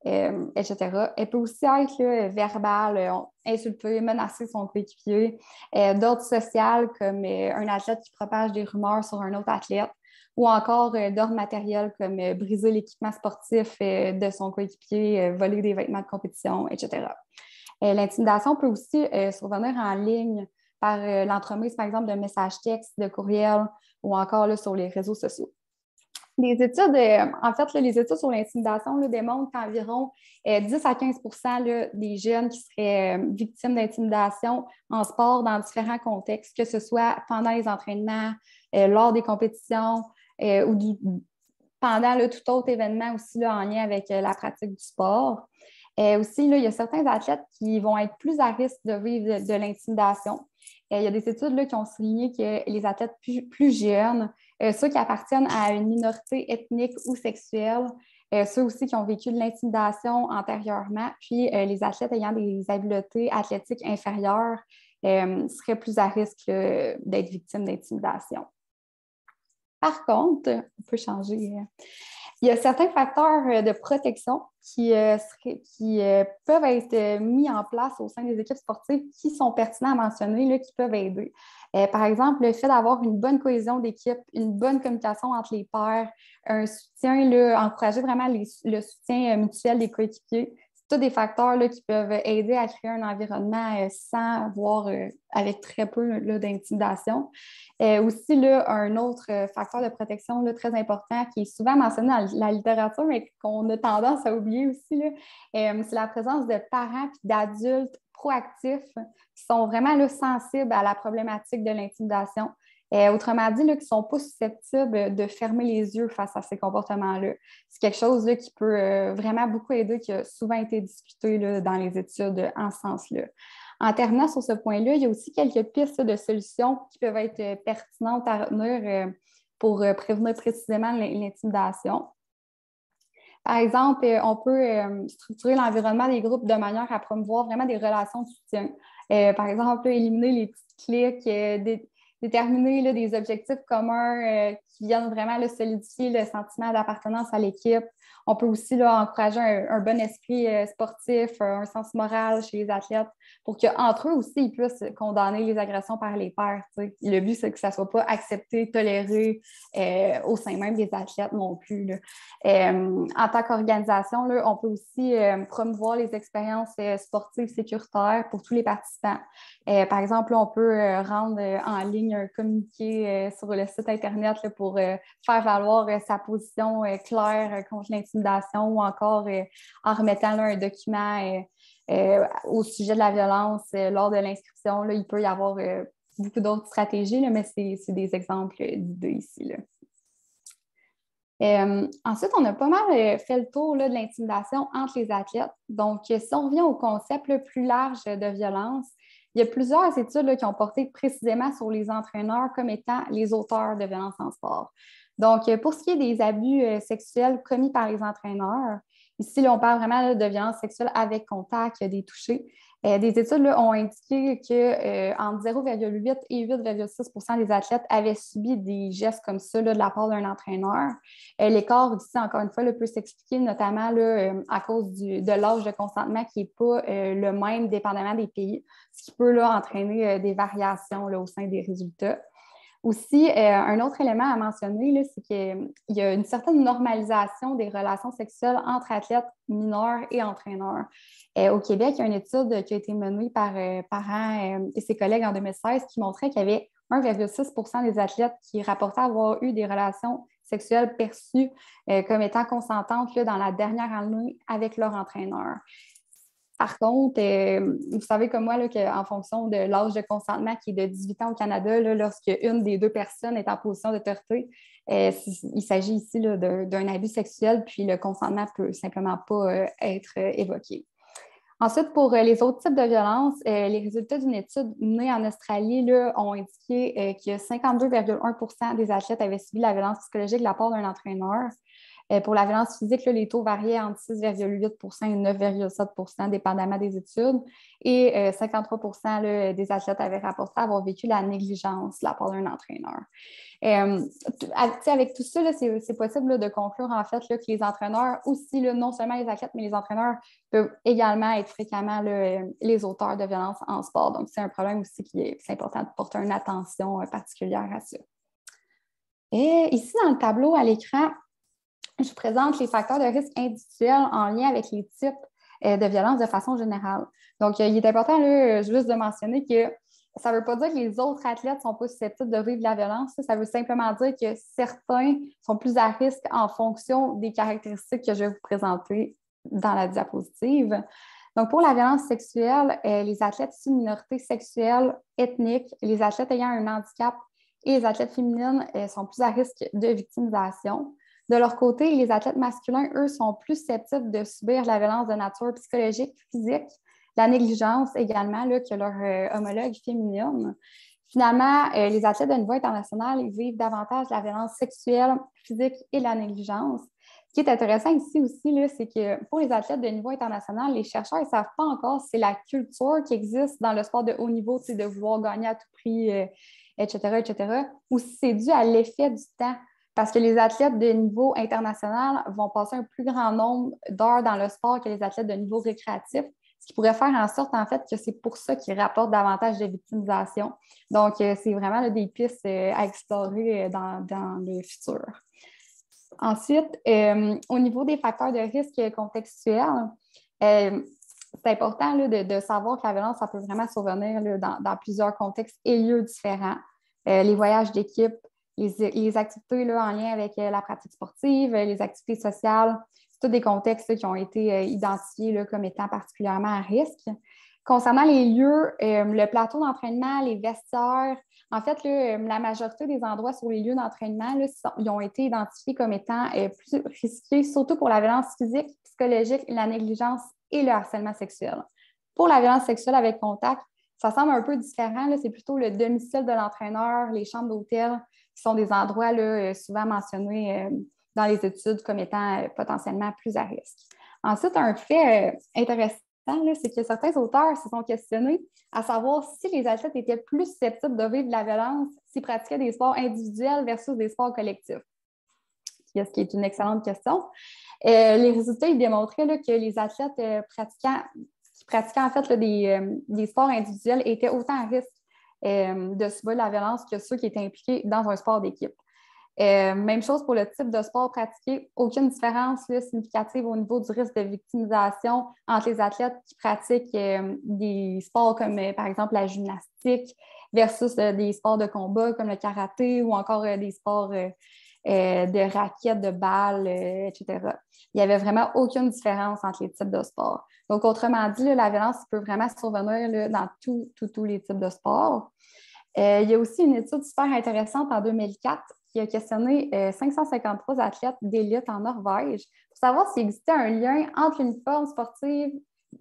euh, et cetera. Elle peut aussi être là, verbale, euh, insulter, menacer son coéquipier, euh, d'ordre social, comme euh, un athlète qui propage des rumeurs sur un autre athlète, ou encore euh, d'ordre matériel, comme euh, briser l'équipement sportif euh, de son coéquipier, euh, voler des vêtements de compétition, et cetera. Euh, l'intimidation peut aussi euh, survenir en ligne par euh, l'entremise, par exemple, de messages textes, de courriels ou encore là, sur les réseaux sociaux. Les études, euh, en fait, là, les études sur l'intimidation là, démontrent qu'environ euh, dix à quinze pour cent là, des jeunes qui seraient euh, victimes d'intimidation en sport dans différents contextes, que ce soit pendant les entraînements, euh, lors des compétitions euh, ou du, pendant là, tout autre événement aussi là, en lien avec euh, la pratique du sport. Euh, aussi, là, il y a certains athlètes qui vont être plus à risque de vivre de, de l'intimidation. Euh, il y a des études là, qui ont souligné que les athlètes plus, plus jeunes, euh, ceux qui appartiennent à une minorité ethnique ou sexuelle, euh, ceux aussi qui ont vécu de l'intimidation antérieurement, puis euh, les athlètes ayant des habiletés athlétiques inférieures euh, seraient plus à risque euh, d'être victimes d'intimidation. Par contre, on peut changer. Il y a certains facteurs de protection qui, euh, seraient, qui euh, peuvent être mis en place au sein des équipes sportives qui sont pertinents à mentionner, là, qui peuvent aider. Euh, par exemple, le fait d'avoir une bonne cohésion d'équipe, une bonne communication entre les pairs, un soutien, là, encourager vraiment les, le soutien mutuel des coéquipiers. C'est tous des facteurs là, qui peuvent aider à créer un environnement euh, sans, voire euh, avec très peu là, d'intimidation. Euh, aussi, là, un autre facteur de protection là, très important qui est souvent mentionné dans la littérature, mais qu'on a tendance à oublier aussi, là, euh, c'est la présence de parents et d'adultes proactifs qui sont vraiment là, sensibles à la problématique de l'intimidation. Euh, autrement dit, là, qui ne sont pas susceptibles de fermer les yeux face à ces comportements-là. C'est quelque chose là, qui peut euh, vraiment beaucoup aider, qui a souvent été discuté là, dans les études en ce sens-là. En terminant sur ce point-là, il y a aussi quelques pistes de solutions qui peuvent être pertinentes à retenir pour prévenir précisément l'intimidation. Par exemple, on peut structurer l'environnement des groupes de manière à promouvoir vraiment des relations de soutien. Par exemple, éliminer les petites cliques, déterminer là, des objectifs communs euh, qui viennent vraiment là, solidifier le sentiment d'appartenance à l'équipe. On peut aussi là, encourager un, un bon esprit euh, sportif, un sens moral chez les athlètes pour qu'entre eux aussi, ils puissent condamner les agressions par les pairs. T'sais. Le but, c'est que ça ne soit pas accepté, toléré euh, au sein même des athlètes non plus. Là. Euh, en tant qu'organisation, là, on peut aussi euh, promouvoir les expériences euh, sportives sécuritaires pour tous les participants. Euh, par exemple, là, on peut euh, rendre euh, en ligne un communiqué euh, sur le site Internet là, pour euh, faire valoir euh, sa position euh, claire euh, contre l'intimidation ou encore euh, en remettant là, un document euh, euh, au sujet de la violence euh, lors de l'inscription. Là, il peut y avoir euh, beaucoup d'autres stratégies, là, mais c'est, c'est des exemples d'idées ici. Là. Euh, ensuite, on a pas mal euh, fait le tour là, de l'intimidation entre les athlètes. Donc, si on revient au concept là, plus large de violence, il y a plusieurs études là, qui ont porté précisément sur les entraîneurs comme étant les auteurs de violences en sport. Donc, pour ce qui est des abus euh, sexuels commis par les entraîneurs, ici, là, on parle vraiment là, de violences sexuelles avec contact, des touchés. Euh, des études là, ont indiqué qu'entre euh, zéro virgule huit et huit virgule six pour cent des athlètes avaient subi des gestes comme ça là, de la part d'un entraîneur. Euh, l'écart ici, encore une fois, là, peut s'expliquer notamment là, euh, à cause du, de l'âge de consentement qui n'est pas euh, le même dépendamment des pays, ce qui peut là, entraîner euh, des variations là, au sein des résultats. Aussi, euh, un autre élément à mentionner, là, c'est qu'il y a une certaine normalisation des relations sexuelles entre athlètes mineurs et entraîneurs. Euh, au Québec, il y a une étude qui a été menée par euh, parents euh, et ses collègues en deux mille seize qui montrait qu'il y avait un virgule six pour cent des athlètes qui rapportaient avoir eu des relations sexuelles perçues euh, comme étant consentantes là, dans la dernière année avec leur entraîneur. Par contre, euh, vous savez comme moi là, qu'en fonction de l'âge de consentement qui est de dix-huit ans au Canada, là, lorsque une des deux personnes est en position d'autorité, euh, il s'agit ici là, d'un, d'un abus sexuel, puis le consentement ne peut simplement pas euh, être euh, évoqué. Ensuite, pour euh, les autres types de violences, euh, les résultats d'une étude menée en Australie là, ont indiqué euh, que cinquante-deux virgule un pour cent des athlètes avaient subi la violence psychologique de la part d'un entraîneur. Euh, pour la violence physique, là, les taux variaient entre six virgule huit pour cent et neuf virgule sept pour cent, dépendamment des études. Et euh, cinquante-trois pour cent là, des athlètes avaient rapporté avoir vécu la négligence de la part d'un entraîneur. Euh, avec tout ça, c'est, c'est possible là, de conclure en fait là, que les entraîneurs, aussi là, non seulement les athlètes, mais les entraîneurs peuvent également être fréquemment là, les auteurs de violences en sport. Donc, c'est un problème aussi qui est, c'est important de porter une attention particulière à ça. Et ici, dans le tableau à l'écran, je vous présente les facteurs de risque individuels en lien avec les types euh, de violences de façon générale. Donc, euh, il est important là, juste de mentionner que ça ne veut pas dire que les autres athlètes ne sont pas susceptibles de vivre de la violence. Ça veut simplement dire que certains sont plus à risque en fonction des caractéristiques que je vais vous présenter dans la diapositive. Donc, pour la violence sexuelle, euh, les athlètes issus de minorités sexuelles, ethniques, les athlètes ayant un handicap et les athlètes féminines euh, sont plus à risque de victimisation. De leur côté, les athlètes masculins, eux, sont plus susceptibles de subir la violence de nature psychologique, physique, la négligence également là, que leurs euh, homologues féminines. Finalement, euh, les athlètes de niveau international, ils vivent davantage la violence sexuelle, physique et la négligence. Ce qui est intéressant ici aussi, là, c'est que pour les athlètes de niveau international, les chercheurs ne savent pas encore si c'est la culture qui existe dans le sport de haut niveau, de vouloir gagner à tout prix, euh, et cetera, et cetera, ou si c'est dû à l'effet du temps. Parce que les athlètes de niveau international vont passer un plus grand nombre d'heures dans le sport que les athlètes de niveau récréatif, ce qui pourrait faire en sorte, en fait, que c'est pour ça qu'ils rapportent davantage de victimisation. Donc, euh, c'est vraiment là, des pistes euh, à explorer euh, dans, dans le futur. Ensuite, euh, au niveau des facteurs de risque contextuels, euh, c'est important là, de, de savoir que la violence, ça peut vraiment survenir là, dans, dans plusieurs contextes et lieux différents. Euh, les voyages d'équipe, les, les activités là, en lien avec euh, la pratique sportive, les activités sociales, c'est tous des contextes là, qui ont été euh, identifiés là, comme étant particulièrement à risque. Concernant les lieux, euh, le plateau d'entraînement, les vestiaires, en fait, là, la majorité des endroits sur les lieux d'entraînement, là, ils ont été identifiés comme étant euh, plus risqués, surtout pour la violence physique, psychologique, la négligence et le harcèlement sexuel. Pour la violence sexuelle avec contact, ça semble un peu différent. Là, c'est plutôt le domicile de l'entraîneur, les chambres d'hôtel, qui sont des endroits là, souvent mentionnés euh, dans les études comme étant euh, potentiellement plus à risque. Ensuite, un fait euh, intéressant, là, c'est que certains auteurs se sont questionnés à savoir si les athlètes étaient plus susceptibles de vivre de la violence s'ils pratiquaient des sports individuels versus des sports collectifs. Ce qui est une excellente question. Euh, les résultats ils démontraient là, que les athlètes euh, pratiquant, qui pratiquaient en fait là, des, euh, des sports individuels étaient autant à risque euh, de subir de la violence que ceux qui étaient impliqués dans un sport d'équipe. Euh, même chose pour le type de sport pratiqué, aucune différence là, significative au niveau du risque de victimisation entre les athlètes qui pratiquent euh, des sports comme euh, par exemple la gymnastique versus euh, des sports de combat comme le karaté ou encore euh, des sports euh, euh, de raquettes, de balles, euh, et cetera. Il n'y avait vraiment aucune différence entre les types de sports. Donc, autrement dit, là, la violence peut vraiment survenir là, dans tous les types de sports. Euh, il y a aussi une étude super intéressante en deux mille quatre qui a questionné euh, cinq cent cinquante-trois athlètes d'élite en Norvège pour savoir s'il existait un lien entre l'uniforme sportif,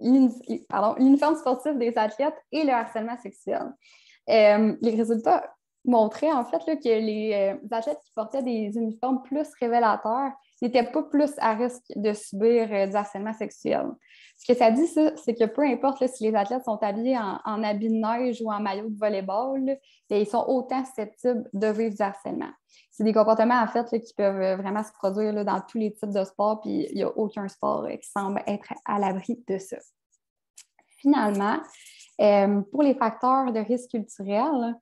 pardon, l'uniforme sportif des athlètes et le harcèlement sexuel. Euh, les résultats montraient en fait là, que les euh, athlètes qui portaient des uniformes plus révélateurs n'étaient pas plus à risque de subir euh, du harcèlement sexuel. Ce que ça dit, ça, c'est que peu importe là, si les athlètes sont habillés en, en habits de neige ou en maillot de volleyball, là, ils sont autant susceptibles de vivre du harcèlement. C'est des comportements en fait là, qui peuvent vraiment se produire là, dans tous les types de sports, puis il n'y a aucun sport euh, qui semble être à l'abri de ça. Finalement, euh, pour les facteurs de risque culturel,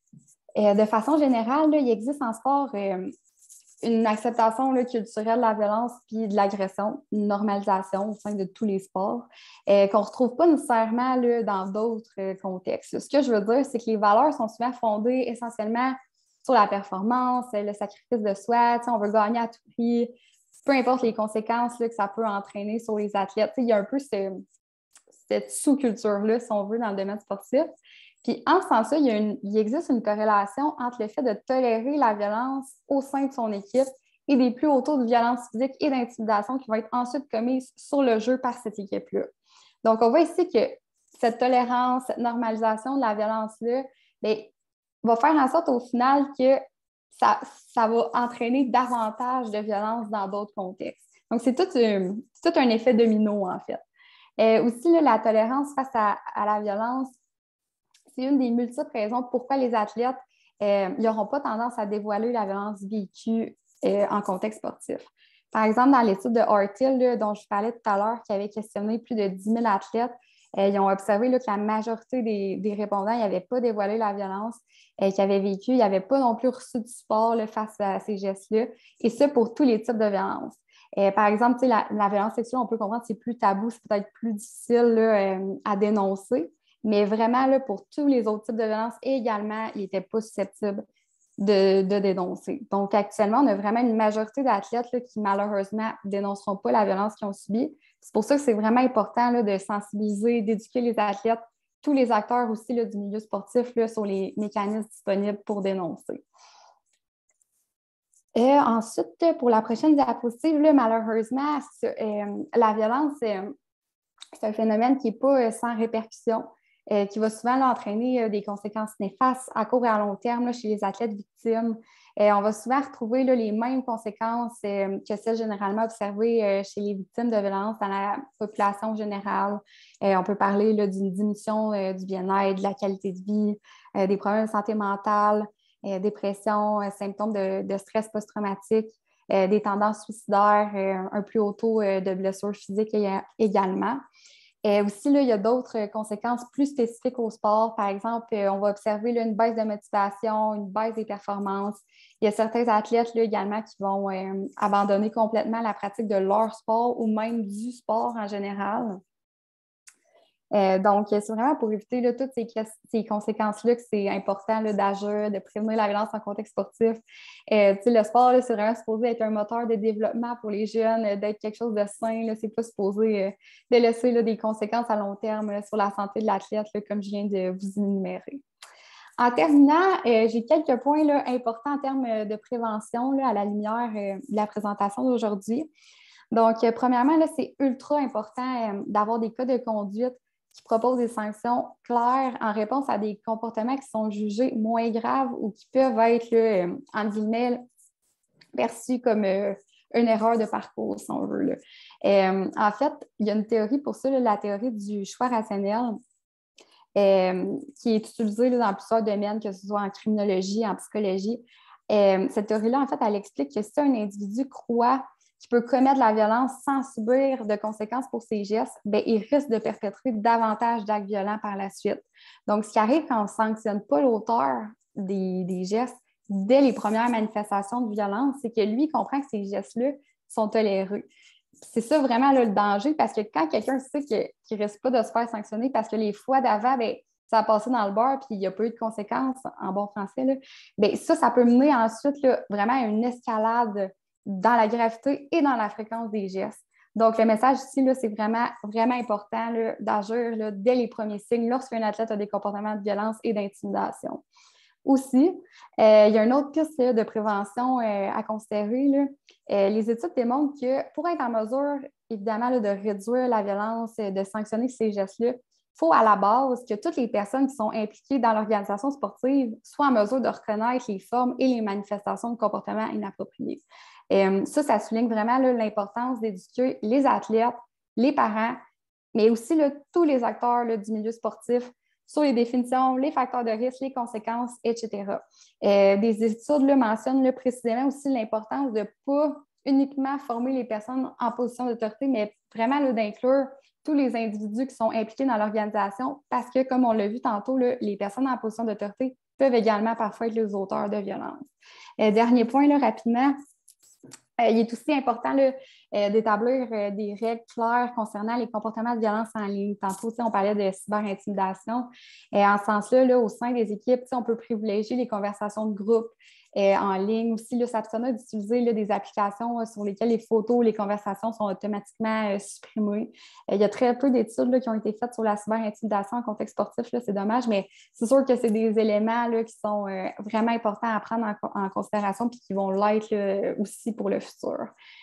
euh, de façon générale, là, il existe en sport euh, une acceptation là, culturelle de la violence puis de l'agression, une normalisation au sein de tous les sports, euh, qu'on ne retrouve pas nécessairement là, dans d'autres euh, contextes. Ce que je veux dire, c'est que les valeurs sont souvent fondées essentiellement sur la performance, le sacrifice de soi, on veut gagner à tout prix, peu importe les conséquences là, que ça peut entraîner sur les athlètes. Il y a un peu ce, cette sous-culture-là, si on veut, dans le domaine sportif. Puis en ce sens-là, il, y a une, il existe une corrélation entre le fait de tolérer la violence au sein de son équipe et des plus hauts taux de violence physique et d'intimidation qui vont être ensuite commises sur le jeu par cette équipe-là. Donc, on voit ici que cette tolérance, cette normalisation de la violence-là, bien, va faire en sorte au final que ça, ça va entraîner davantage de violence dans d'autres contextes. Donc, c'est tout, un, c'est tout un effet domino, en fait. Euh, aussi, là, la tolérance face à, à la violence, c'est une des multiples raisons pourquoi les athlètes euh, n'auront pas tendance à dévoiler la violence vécue euh, en contexte sportif. Par exemple, dans l'étude de Hartill, là, dont je parlais tout à l'heure, qui avait questionné plus de dix mille athlètes, euh, ils ont observé là, que la majorité des, des répondants n'avaient pas dévoilé la violence euh, qu'ils avaient vécue. Ils n'avaient pas non plus reçu du support là, face à ces gestes-là, et ça pour tous les types de violences. Euh, par exemple, la, la violence sexuelle, on peut comprendre que c'est plus tabou, c'est peut-être plus difficile là, euh, à dénoncer, mais vraiment, là, pour tous les autres types de violences également, ils n'étaient pas susceptibles de, de dénoncer. Donc, actuellement, on a vraiment une majorité d'athlètes là, qui, malheureusement, ne dénonceront pas la violence qu'ils ont subie. C'est pour ça que c'est vraiment important là, de sensibiliser, d'éduquer les athlètes, tous les acteurs aussi là, du milieu sportif là, sur les mécanismes disponibles pour dénoncer. Et ensuite, pour la prochaine diapositive, là, malheureusement, euh, la violence, euh, c'est un phénomène qui n'est pas euh, sans répercussion. Euh, qui va souvent là, entraîner euh, des conséquences néfastes à court et à long terme là, chez les athlètes victimes. Euh, on va souvent retrouver là, les mêmes conséquences euh, que celles généralement observées euh, chez les victimes de violences dans la population générale. Euh, on peut parler là, d'une diminution euh, du bien-être, de la qualité de vie, euh, des problèmes de santé mentale, euh, dépression, euh, symptômes de, de stress post-traumatique, euh, des tendances suicidaires, euh, un plus haut taux euh, de blessures physiques également. Et aussi, là, il y a d'autres conséquences plus spécifiques au sport. Par exemple, on va observer là, une baisse de motivation, une baisse des performances. Il y a certains athlètes là, également qui vont euh, abandonner complètement la pratique de leur sport ou même du sport en général. Euh, donc, c'est vraiment pour éviter là, toutes ces, ces conséquences-là que c'est important là, d'agir, de prévenir la violence en contexte sportif. Euh, le sport, c'est vraiment supposé être un moteur de développement pour les jeunes, euh, d'être quelque chose de sain. Ce n'est pas supposé euh, de laisser là, des conséquences à long terme là, sur la santé de l'athlète, comme je viens de vous énumérer. En terminant, euh, j'ai quelques points là, importants en termes de prévention là, à la lumière euh, de la présentation d'aujourd'hui. Donc, euh, premièrement, là, c'est ultra important euh, d'avoir des cas de conduite qui proposent des sanctions claires en réponse à des comportements qui sont jugés moins graves ou qui peuvent être, là, euh, en guillemets, perçus comme euh, une erreur de parcours, si on veut. Là. Euh, en fait, il y a une théorie pour ça, là, la théorie du choix rationnel, euh, qui est utilisée là, dans plusieurs domaines, que ce soit en criminologie, en psychologie. Euh, cette théorie-là, en fait, elle explique que si un individu croit qui peut commettre la violence sans subir de conséquences pour ses gestes, bien, il risque de perpétrer davantage d'actes violents par la suite. Donc, ce qui arrive quand on ne sanctionne pas l'auteur des, des gestes dès les premières manifestations de violence, c'est que lui comprend que ces gestes-là sont tolérés. C'est ça vraiment là, le danger, parce que quand quelqu'un sait qu'il ne risque pas de se faire sanctionner parce que les fois d'avant, bien, ça a passé dans le beurre puis il n'y a pas eu de conséquences en bon français, là, bien, ça, ça peut mener ensuite là, vraiment à une escalade dans la gravité et dans la fréquence des gestes. Donc, le message ici, là, c'est vraiment, vraiment important là, d'agir là, dès les premiers signes lorsqu'un athlète a des comportements de violence et d'intimidation. Aussi, euh, il y a une autre piste là, de prévention euh, à considérer. Là. Euh, les études démontrent que pour être en mesure, évidemment, là, de réduire la violence, de sanctionner ces gestes-là, il faut à la base que toutes les personnes qui sont impliquées dans l'organisation sportive soient en mesure de reconnaître les formes et les manifestations de comportements inappropriés. Euh, ça, ça souligne vraiment là, l'importance d'éduquer les athlètes, les parents, mais aussi là, tous les acteurs là, du milieu sportif sur les définitions, les facteurs de risque, les conséquences, et cetera. Euh, des études là, mentionnent là, précisément aussi l'importance de ne pas uniquement former les personnes en position d'autorité, mais vraiment là, d'inclure tous les individus qui sont impliqués dans l'organisation, parce que, comme on l'a vu tantôt, là, les personnes en position d'autorité peuvent également parfois être les auteurs de violences. Euh, dernier point, là, rapidement, euh, il est aussi important là, euh, d'établir euh, des règles claires concernant les comportements de violence en ligne. Tantôt, on parlait de cyber-intimidation. Et en ce sens-là, là, au sein des équipes, on peut privilégier les conversations de groupe euh, en ligne. Aussi, s'abstenir d'utiliser là, des applications euh, sur lesquelles les photos, les conversations sont automatiquement euh, supprimées. Euh, il y a très peu d'études là, qui ont été faites sur la cyber-intimidation en contexte sportif. Là, c'est dommage, mais c'est sûr que c'est des éléments là, qui sont euh, vraiment importants à prendre en, en considération et qui vont l'être là, aussi pour le futur.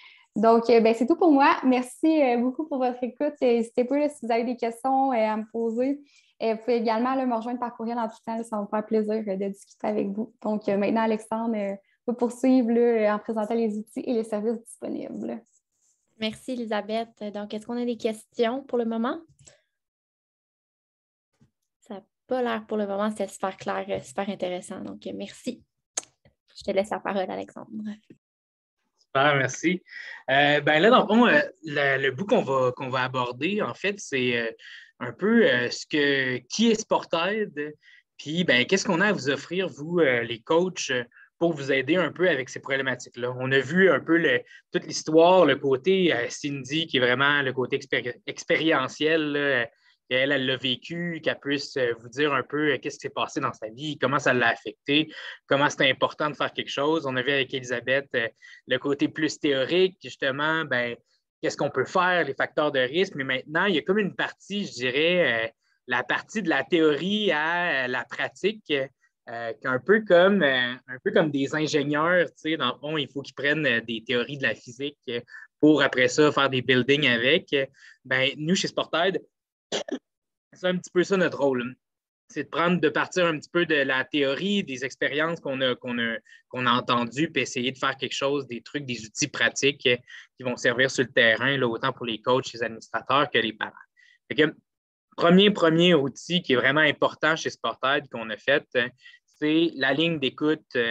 Donc, euh, ben, c'est tout pour moi. Merci euh, beaucoup pour votre écoute. N'hésitez pas là, si vous avez des questions euh, à me poser. Euh, vous pouvez également là, me rejoindre par courriel en tout temps. Là, ça va me faire plaisir euh, de discuter avec vous. Donc, euh, maintenant, Alexandre, euh, va poursuivre là, en présentant les outils et les services disponibles. Merci, Elisabeth. Donc, est-ce qu'on a des questions pour le moment? Ça n'a pas l'air pour le moment, c'était super clair, super intéressant. Donc, merci. Je te laisse la parole, Alexandre. Super, merci. Euh, ben là, dans le fond, euh, le, le bout qu'on va, qu'on va aborder, en fait, c'est euh, un peu euh, ce que qui est Sportaid, puis ben, qu'est-ce qu'on a à vous offrir, vous, euh, les coachs, pour vous aider un peu avec ces problématiques-là. On a vu un peu le, toute l'histoire, le côté euh, Cindy, qui est vraiment le côté expéri- expérientiel, là, qu'elle, elle l'a vécu, qu'elle puisse vous dire un peu qu'est-ce qui s'est passé dans sa vie, comment ça l'a affecté, comment c'était important de faire quelque chose. On a vu avec Elisabeth le côté plus théorique, justement, ben, qu'est-ce qu'on peut faire, les facteurs de risque. Mais maintenant, il y a comme une partie, je dirais, la partie de la théorie à la pratique, euh, un, peu comme, un peu comme des ingénieurs, tu sais, dans le fond, il faut qu'ils prennent des théories de la physique pour, après ça, faire des buildings avec. Ben, nous, chez Sportaid, c'est un petit peu ça notre rôle. C'est de prendre, de partir un petit peu de la théorie, des expériences qu'on a, qu'on a, qu'on a entendues, puis essayer de faire quelque chose, des trucs, des outils pratiques qui vont servir sur le terrain, là, autant pour les coachs, les administrateurs que les parents. Fait que, premier, premier outil qui est vraiment important chez Sportaid qu'on a fait, c'est la ligne d'écoute euh,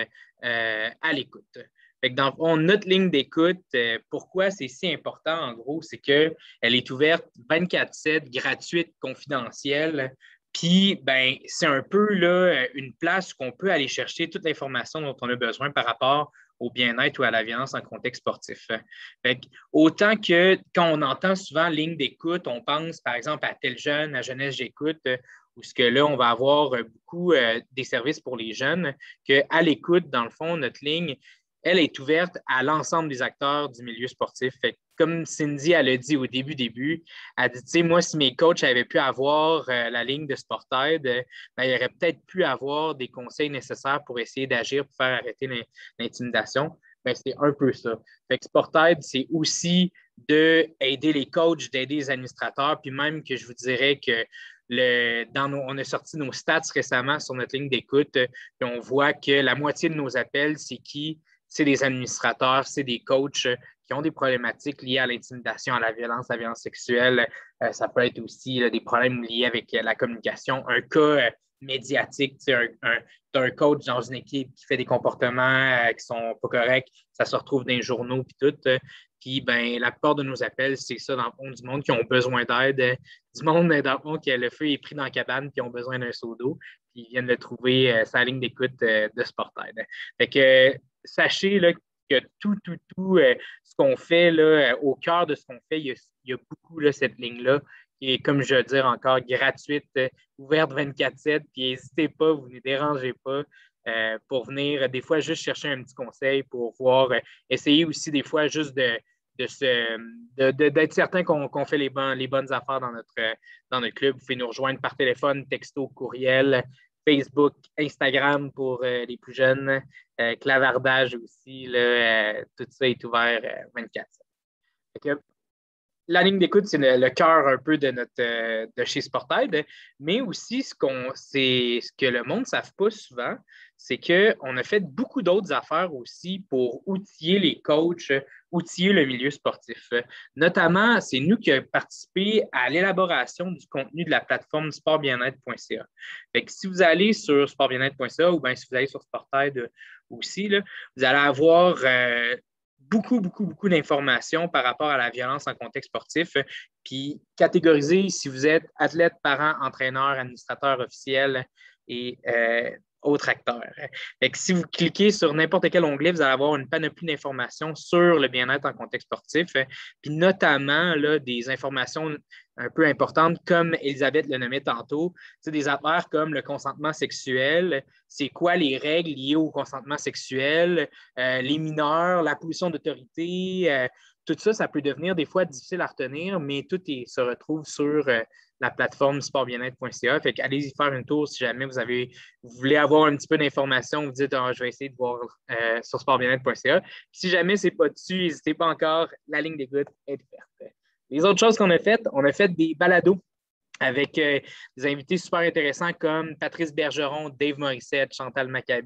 à l'écoute. Fait que dans le fond, notre ligne d'écoute, euh, pourquoi c'est si important, en gros, c'est qu'elle est ouverte vingt-quatre sept, gratuite, confidentielle. Puis, ben, c'est un peu là, une place où on peut aller chercher toute l'information dont on a besoin par rapport au bien-être ou à la violence en contexte sportif. Fait que, autant que quand on entend souvent ligne d'écoute, on pense par exemple à tel jeune, à Jeunesse J'écoute, où ce que là, on va avoir beaucoup euh, des services pour les jeunes, qu'à l'écoute, dans le fond, notre ligne, elle est ouverte à l'ensemble des acteurs du milieu sportif. Fait que, comme Cindy, elle a dit au début, début, elle a dit, tu sais, moi, si mes coachs avaient pu avoir euh, la ligne de Sportaid, euh, ben, il aurait peut-être pu avoir des conseils nécessaires pour essayer d'agir pour faire arrêter l'intimidation. Ben, c'est un peu ça. Fait que Sportaid, c'est aussi d'aider les coachs, d'aider les administrateurs, puis même que je vous dirais que Le, dans nos, on a sorti nos stats récemment sur notre ligne d'écoute, et on voit que la moitié de nos appels, c'est qui? C'est des administrateurs, c'est des coachs qui ont des problématiques liées à l'intimidation, à la violence, à la violence sexuelle. Euh, ça peut être aussi là, des problèmes liés avec la communication. Un cas euh, médiatique, un, un, un coach dans une équipe qui fait des comportements euh, qui ne sont pas corrects, ça se retrouve dans les journaux puis tout. Euh, Puis, ben, la plupart de nos appels, c'est ça, dans le fond, du monde qui ont besoin d'aide, du monde, dans le fond, que le feu est pris dans la cabane puis ont besoin d'un seau d'eau, puis ils viennent de trouver euh, sa ligne d'écoute euh, de Sportaid. Fait que, euh, sachez là, que tout, tout, tout euh, ce qu'on fait, là, au cœur de ce qu'on fait, il y a, il y a beaucoup là, cette ligne-là qui est, comme je veux dire encore, gratuite, euh, ouverte vingt-quatre sept, puis n'hésitez pas, vous ne dérangez pas. Euh, pour venir des fois juste chercher un petit conseil pour voir, euh, essayer aussi des fois juste de, de se, de, de, d'être certain qu'on, qu'on fait les, bon, les bonnes affaires dans notre, dans notre club. Vous pouvez nous rejoindre par téléphone, texto, courriel, Facebook, Instagram pour euh, les plus jeunes, euh, clavardage aussi. Là, euh, tout ça est ouvert euh, vingt-quatre sept. La ligne d'écoute, c'est le, le cœur un peu de, notre, euh, de chez Sportaid, mais aussi ce, qu'on, c'est, ce que le monde ne savent pas souvent, c'est qu'on a fait beaucoup d'autres affaires aussi pour outiller les coachs, outiller le milieu sportif. Notamment, c'est nous qui avons participé à l'élaboration du contenu de la plateforme sport bien être point c a. Fait que si vous allez sur sport bien être point c a ou bien si vous allez sur Sportaid aussi, là, vous allez avoir euh, beaucoup, beaucoup, beaucoup d'informations par rapport à la violence en contexte sportif, puis catégoriser si vous êtes athlète, parent, entraîneur, administrateur officiel et euh, autres acteurs. Fait que si vous cliquez sur n'importe quel onglet, vous allez avoir une panoplie d'informations sur le bien-être en contexte sportif, puis notamment là, des informations un peu importantes, comme Elisabeth le nommait tantôt, c'est des affaires comme le consentement sexuel, c'est quoi les règles liées au consentement sexuel, euh, les mineurs, la position d'autorité, euh, tout ça, ça peut devenir des fois difficile à retenir, mais tout est, se retrouve sur euh, la plateforme sport bien être point c a. Fait qu'allez-y faire une tour si jamais vous, avez, vous voulez avoir un petit peu d'informations, vous dites oh, je vais essayer de voir euh, sur sport bien être point c a. Si jamais ce n'est pas dessus, n'hésitez pas encore, la ligne d'écoute est ouverte. Les autres choses qu'on a faites, on a fait des balados avec euh, des invités super intéressants comme Patrice Bergeron, Dave Morissette, Chantal Maccabé,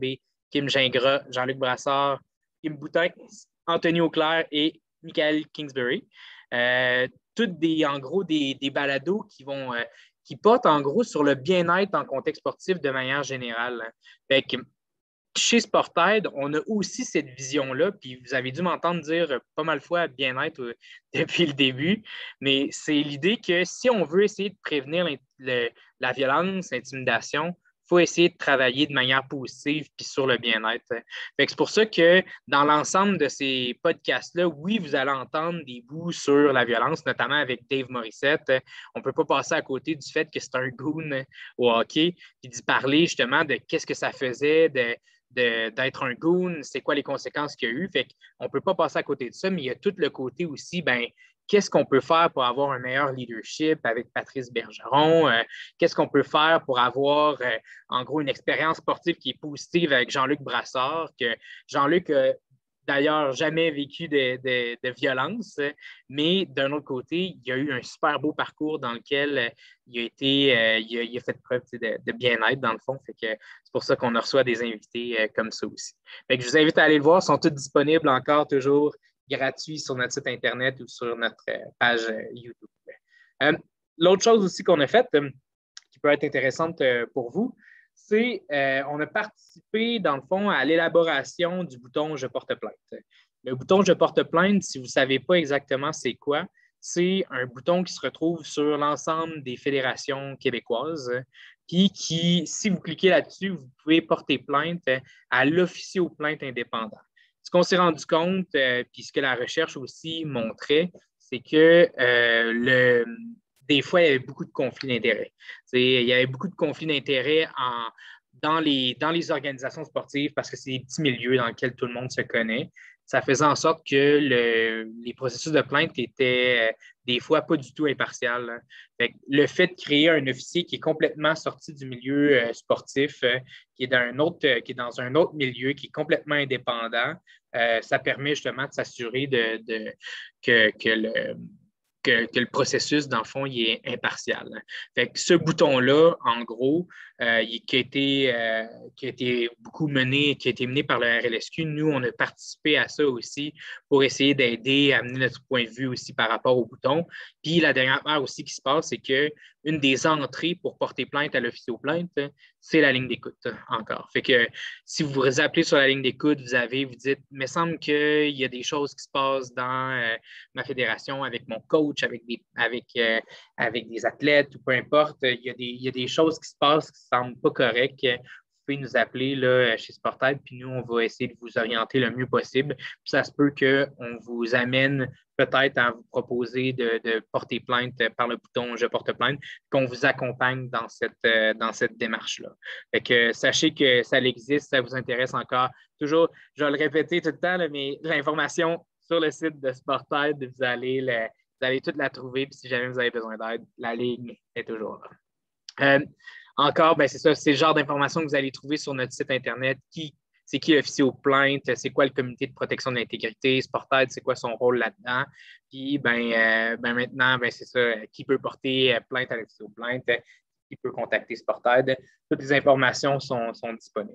Kim Gingras, Jean-Luc Brassard, Kim Boutin, Anthony Auclair et Michael Kingsbury. Euh, toutes des, en gros, des, des balados qui vont euh, qui portent en gros sur le bien-être en contexte sportif de manière générale. Fait que, chez Sportaid, on a aussi cette vision-là, puis vous avez dû m'entendre dire pas mal de fois bien-être euh, depuis le début, mais c'est l'idée que si on veut essayer de prévenir le, la violence, l'intimidation, il faut essayer de travailler de manière positive puis sur le bien-être. Fait que c'est pour ça que dans l'ensemble de ces podcasts-là, oui, vous allez entendre des bouts sur la violence, notamment avec Dave Morissette. On ne peut pas passer à côté du fait que c'est un goon au hockey, puis d'y parler justement de qu'est-ce que ça faisait, de De, d'être un goon, c'est quoi les conséquences qu'il y a eu. Fait qu'on ne peut pas passer à côté de ça, mais il y a tout le côté aussi, ben, qu'est-ce qu'on peut faire pour avoir un meilleur leadership avec Patrice Bergeron? Euh, qu'est-ce qu'on peut faire pour avoir, euh, en gros, une expérience sportive qui est positive avec Jean-Luc Brassard, que Jean-Luc a d'ailleurs jamais vécu de, de, de violence, mais d'un autre côté, il y a eu un super beau parcours dans lequel il a été, euh, il, a, il a fait preuve de, de bien-être dans le fond. Fait que c'est pour ça qu'on reçoit des invités euh, comme ça aussi. Fait que je vous invite à aller le voir, ils sont tous disponibles encore toujours gratuits sur notre site Internet ou sur notre euh, page euh, YouTube. Euh, l'autre chose aussi qu'on a faite, euh, qui peut être intéressante euh, pour vous, c'est qu'on euh, a participé, dans le fond, à l'élaboration du bouton « Je porte plainte ». Le bouton « Je porte plainte », si vous ne savez pas exactement c'est quoi, c'est un bouton qui se retrouve sur l'ensemble des fédérations québécoises, puis qui, si vous cliquez là-dessus, vous pouvez porter plainte à l'officier aux plaintes indépendant. Ce qu'on s'est rendu compte, euh, puis ce que la recherche aussi montrait, c'est que euh, le... des fois, il y avait beaucoup de conflits d'intérêts. Il y avait beaucoup de conflits d'intérêts en, dans, les, dans les organisations sportives parce que c'est des petits milieux dans lesquels tout le monde se connaît. Ça faisait en sorte que le, les processus de plainte étaient euh, des fois pas du tout impartials. Fait le fait de créer un officier qui est complètement sorti du milieu euh, sportif, euh, qui, est dans un autre, euh, qui est dans un autre milieu, qui est complètement indépendant, euh, ça permet justement de s'assurer de, de, que, que le... Que, que le processus, dans le fond, il est impartial. Fait que ce bouton-là, en gros, euh, il, qui, a été, euh, qui a été beaucoup mené, qui a été mené par le R L S Q, nous, on a participé à ça aussi pour essayer d'aider à amener notre point de vue aussi par rapport au bouton. Puis la dernière affaire aussi qui se passe, c'est qu'une des entrées pour porter plainte à l'officier aux plaintes, c'est la ligne d'écoute encore. Fait que si vous vous appelez sur la ligne d'écoute, vous avez, vous dites, il me semble qu'il y a des choses qui se passent dans euh, ma fédération avec mon coach, avec des, avec, euh, avec des athlètes ou peu importe, il y a des, il y a des choses qui se passent qui ne semblent pas correctes. Vous pouvez nous appeler là, chez Sportaid, puis nous, on va essayer de vous orienter le mieux possible. Puis ça se peut qu'on vous amène peut-être à vous proposer de, de porter plainte par le bouton « Je porte plainte », qu'on vous accompagne dans cette, dans cette démarche-là. Fait que sachez que ça existe, ça vous intéresse encore. Toujours, je vais le répéter tout le temps, là, mais l'information sur le site de Sportaid, vous allez, le, vous allez toute la trouver, puis si jamais vous avez besoin d'aide, la ligne est toujours là. Euh, Encore, ben c'est ça, c'est le genre d'informations que vous allez trouver sur notre site Internet. Qui, c'est qui l'officier aux plaintes? C'est quoi le comité de protection de l'intégrité? Sportaid, c'est quoi son rôle là-dedans? Puis, ben, euh, ben maintenant, ben c'est ça, qui peut porter plainte à l'officier aux plaintes? Qui peut contacter Sportaid? Toutes les informations sont, sont disponibles.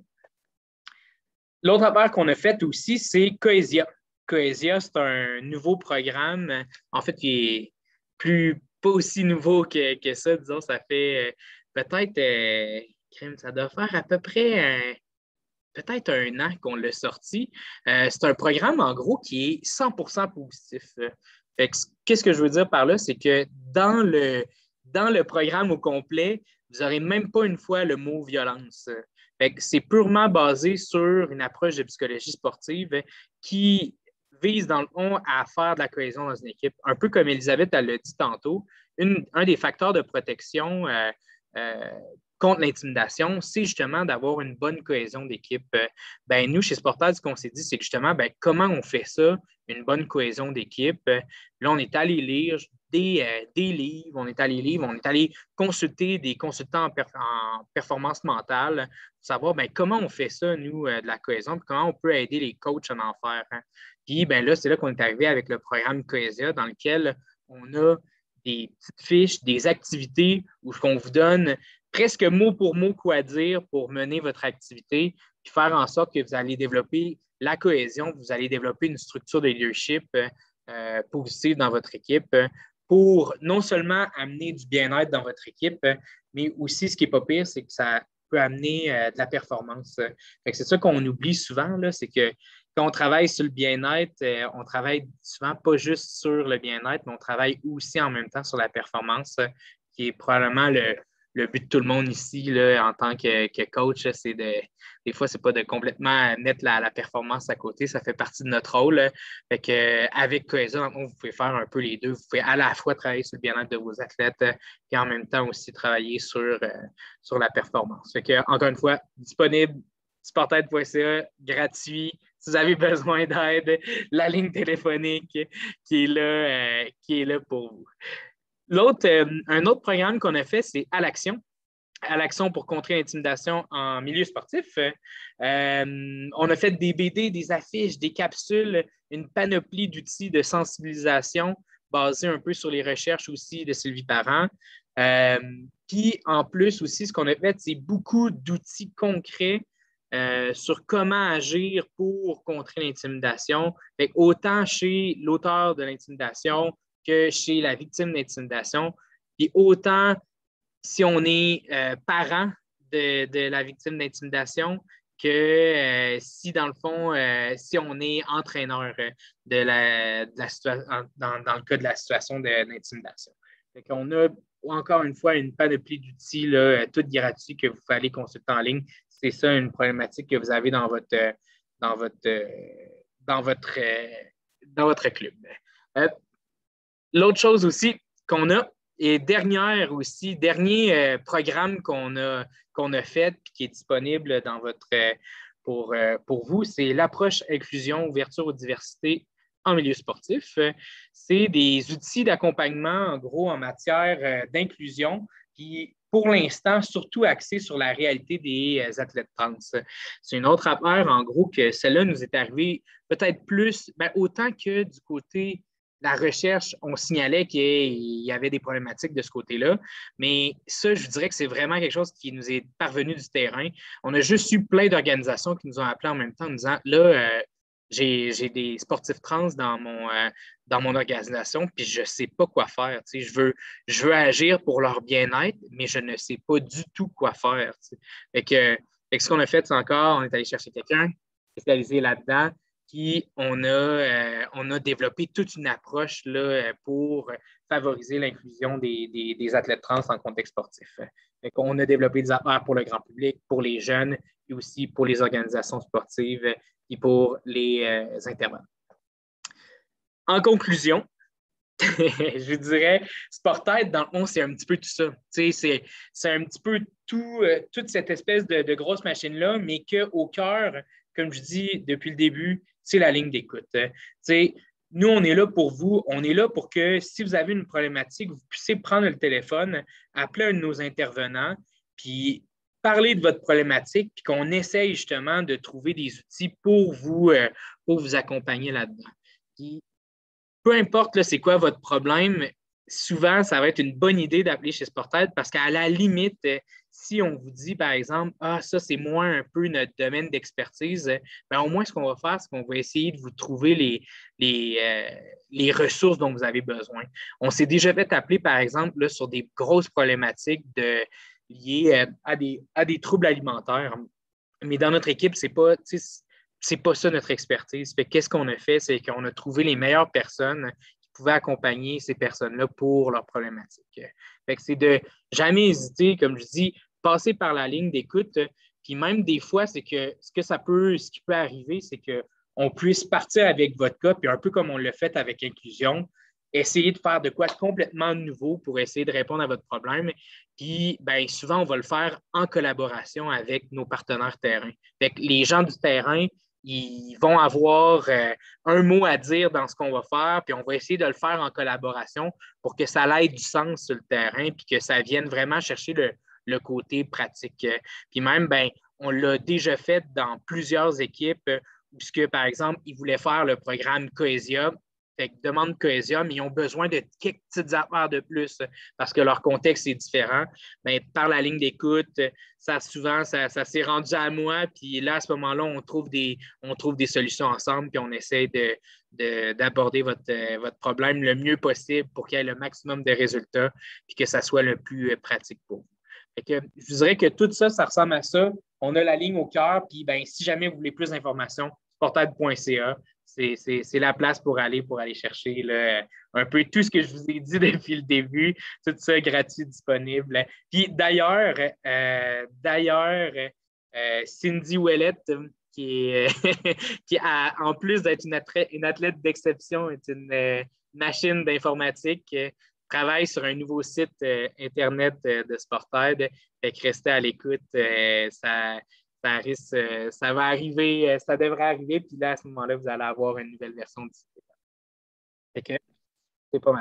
L'autre affaire qu'on a faite aussi, c'est Cohesia. Cohesia, c'est un nouveau programme, en fait, qui est plus, pas aussi nouveau que, que ça, disons, ça fait... Peut-être, euh, ça doit faire à peu près euh, peut-être un an qu'on l'a sorti. Euh, c'est un programme, en gros, qui est cent pour cent positif. Fait que, qu'est-ce que je veux dire par là? C'est que dans le, dans le programme au complet, vous n'aurez même pas une fois le mot violence. Fait que c'est purement basé sur une approche de psychologie sportive qui vise, dans le fond, à faire de la cohésion dans une équipe. Un peu comme Elisabeth elle l'a dit tantôt, une, un des facteurs de protection euh, Euh, contre l'intimidation, c'est justement d'avoir une bonne cohésion d'équipe. Euh, ben, nous, chez Sportaid, ce qu'on s'est dit, c'est que justement, ben, comment on fait ça, une bonne cohésion d'équipe? Euh, là, on est allé lire des, euh, des livres, on est allé lire, on est allé consulter des consultants en, perf en performance mentale pour savoir ben, comment on fait ça, nous, euh, de la cohésion, puis comment on peut aider les coachs à en faire. Hein? Puis ben, là, c'est là qu'on est arrivé avec le programme Cohésia, dans lequel on a des petites fiches, des activités où on vous donne presque mot pour mot quoi dire pour mener votre activité. puis faire en sorte que vous allez développer la cohésion, vous allez développer une structure de leadership euh, positive dans votre équipe pour non seulement amener du bien-être dans votre équipe, mais aussi, ce qui n'est pas pire, c'est que ça peut amener euh, de la performance. Fait que c'est ça qu'on oublie souvent, là, c'est que quand on travaille sur le bien-être, euh, on travaille souvent pas juste sur le bien-être, mais on travaille aussi en même temps sur la performance, euh, qui est probablement le, le but de tout le monde ici là, en tant que, que coach. C'est de, des fois, ce n'est pas de complètement mettre la, la performance à côté, ça fait partie de notre rôle. Là. Fait que, euh, avec Cohésion, vous pouvez faire un peu les deux. Vous pouvez à la fois travailler sur le bien-être de vos athlètes et en même temps aussi travailler sur, euh, sur la performance. Fait que, encore une fois, disponible, sportaide point c a, gratuit. Si vous avez besoin d'aide, la ligne téléphonique qui est là, euh, qui est là pour vous. L'autre, euh, un autre programme qu'on a fait, c'est À l'action. À l'action pour contrer l'intimidation en milieu sportif. Euh, on a fait des B D, des affiches, des capsules, une panoplie d'outils de sensibilisation basés un peu sur les recherches aussi de Sylvie Parent. Euh, puis, en plus aussi, ce qu'on a fait, c'est beaucoup d'outils concrets euh, sur comment agir pour contrer l'intimidation. Fait autant chez l'auteur de l'intimidation que chez la victime d'intimidation. Puis autant si on est euh, parent de, de la victime d'intimidation que euh, si, dans le fond, euh, si on est entraîneur de la, de la situation, dans, dans le cas de la situation d'intimidation. On a encore une fois une panoplie d'outils, là, tout gratuits que vous pouvez aller consulter en ligne. C'est ça une problématique que vous avez dans votre, dans votre, dans votre, dans votre club. Euh, L'autre chose aussi qu'on a, et dernière aussi, dernier euh, programme qu'on a, qu'on a fait et qui est disponible dans votre, euh, pour, euh, pour vous, c'est l'approche inclusion, ouverture aux diversités en milieu sportif. Euh, c'est des outils d'accompagnement, en gros, en matière euh, d'inclusion, qui, pour l'instant, surtout axés sur la réalité des euh, athlètes trans. C'est une autre affaire, en gros, que celle-là nous est arrivée peut-être plus, ben, autant que du côté la recherche, on signalait qu'il y avait des problématiques de ce côté-là, mais ça, je dirais que c'est vraiment quelque chose qui nous est parvenu du terrain. On a juste eu plein d'organisations qui nous ont appelés en même temps en nous disant, là, euh, j'ai, j'ai des sportifs trans dans mon, euh, dans mon organisation, puis je ne sais pas quoi faire. Tu sais, je veux, je veux agir pour leur bien-être, mais je ne sais pas du tout quoi faire. Tu sais. Fait que, fait que ce qu'on a fait, c'est encore, on est allé chercher quelqu'un spécialisé là-dedans. Puis, on a, euh, on a développé toute une approche là, pour favoriser l'inclusion des, des, des athlètes trans en contexte sportif. Fait qu'on a développé des affaires pour le grand public, pour les jeunes et aussi pour les organisations sportives et pour les euh, intervenants. En conclusion, je dirais, Sportaide, dans le fond, c'est un petit peu tout ça. C'est, c'est un petit peu tout, euh, toute cette espèce de, de grosse machine-là, mais qu'au cœur, comme je dis depuis le début, c'est la ligne d'écoute. T'sais, nous, on est là pour vous. On est là pour que si vous avez une problématique, vous puissiez prendre le téléphone, appeler un de nos intervenants, puis parler de votre problématique, puis qu'on essaye justement de trouver des outils pour vous, euh, pour vous accompagner là-dedans. Puis, peu importe là, c'est quoi votre problème, souvent, ça va être une bonne idée d'appeler chez Sportaide parce qu'à la limite, si on vous dit, par exemple, « Ah, ça, c'est moins un peu notre domaine d'expertise », bien, au moins, ce qu'on va faire, c'est qu'on va essayer de vous trouver les, les, euh, les ressources dont vous avez besoin. On s'est déjà fait appeler, par exemple, là, sur des grosses problématiques de, liées à des, à des troubles alimentaires. Mais dans notre équipe, c'est pas, c'est pas ça notre expertise. Fait qu'est-ce qu'on a fait? C'est qu'on a trouvé les meilleures personnes pouvaient accompagner ces personnes-là pour leurs problématiques. Fait que c'est de jamais hésiter, comme je dis, passer par la ligne d'écoute. Puis même des fois, c'est que ce que ça peut, ce qui peut arriver, c'est qu'on puisse partir avec votre cas, puis un peu comme on l'a fait avec Inclusion, essayer de faire de quoi complètement nouveau pour essayer de répondre à votre problème. Puis bien, souvent, on va le faire en collaboration avec nos partenaires terrain. Fait que les gens du terrain, ils vont avoir euh, un mot à dire dans ce qu'on va faire, puis on va essayer de le faire en collaboration pour que ça ait du sens sur le terrain, puis que ça vienne vraiment chercher le, le côté pratique. Puis même, ben, on l'a déjà fait dans plusieurs équipes, puisque, par exemple, ils voulaient faire le programme Cohésia Fait que demande de cohésion, mais ils ont besoin de quelques petites affaires de plus parce que leur contexte est différent. Bien, par la ligne d'écoute, ça souvent, ça, ça s'est rendu à moi. Puis là, à ce moment-là, on trouve des, on trouve des solutions ensemble, puis on essaie de, de, d'aborder votre, votre problème le mieux possible pour qu'il y ait le maximum de résultats, puis que ça soit le plus pratique pour vous. Fait que, je vous dirais que tout ça, ça ressemble à ça. On a la ligne au cœur, puis ben, si jamais vous voulez plus d'informations, sportaid point c a. C'est, c'est, c'est la place pour aller, pour aller chercher là, un peu tout ce que je vous ai dit depuis le début, tout ça gratuit, disponible. Puis d'ailleurs, euh, d'ailleurs, euh, Cindy Ouellette, qui est, qui a, en plus d'être une athlète, une athlète d'exception, est une euh, machine d'informatique, euh, travaille sur un nouveau site euh, Internet euh, de Sportaid. Fait que restez à l'écoute, euh, ça... Ça, risque, ça va arriver, ça devrait arriver, puis là, à ce moment-là, vous allez avoir une nouvelle version du site. Fait que c'est pas mal.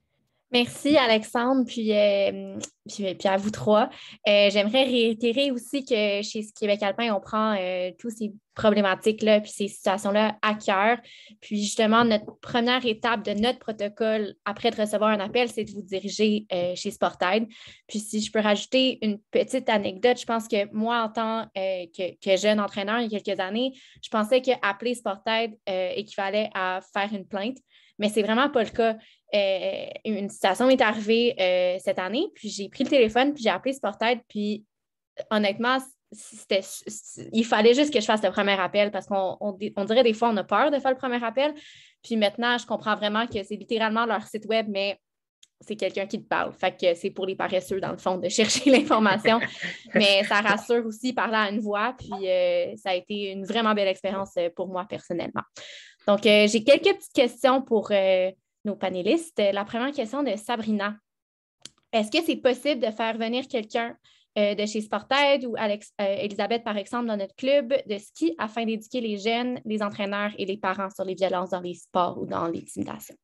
Merci, Alexandre, puis, euh, puis, puis à vous trois. Euh, j'aimerais réitérer aussi que chez Québec Alpin, on prend euh, toutes ces problématiques-là puis ces situations-là à cœur. Puis justement, notre première étape de notre protocole après de recevoir un appel, c'est de vous diriger euh, chez Sportaid. Puis si je peux rajouter une petite anecdote, je pense que moi, en tant euh, que, que jeune entraîneur il y a quelques années, je pensais qu'appeler Sportaid euh, équivalait à faire une plainte, mais c'est vraiment pas le cas. Euh, une situation est arrivée euh, cette année, puis j'ai pris le téléphone, puis j'ai appelé Sportaid, puis honnêtement, c'était, il fallait juste que je fasse le premier appel parce qu'on on, on dirait des fois on a peur de faire le premier appel, puis maintenant, je comprends vraiment que c'est littéralement leur site web, mais c'est quelqu'un qui te parle. Fait que c'est pour les paresseux, dans le fond, de chercher l'information. Mais ça rassure aussi parler à une voix, puis euh, ça a été une vraiment belle expérience pour moi personnellement. Donc, euh, j'ai quelques petites questions pour euh, nos panélistes. La première question de Sabrina. Est-ce que c'est possible de faire venir quelqu'un euh, de chez Sportaid ou Alex, euh, Elisabeth, par exemple, dans notre club de ski afin d'éduquer les jeunes, les entraîneurs et les parents sur les violences dans les sports ou dans l'intimidation?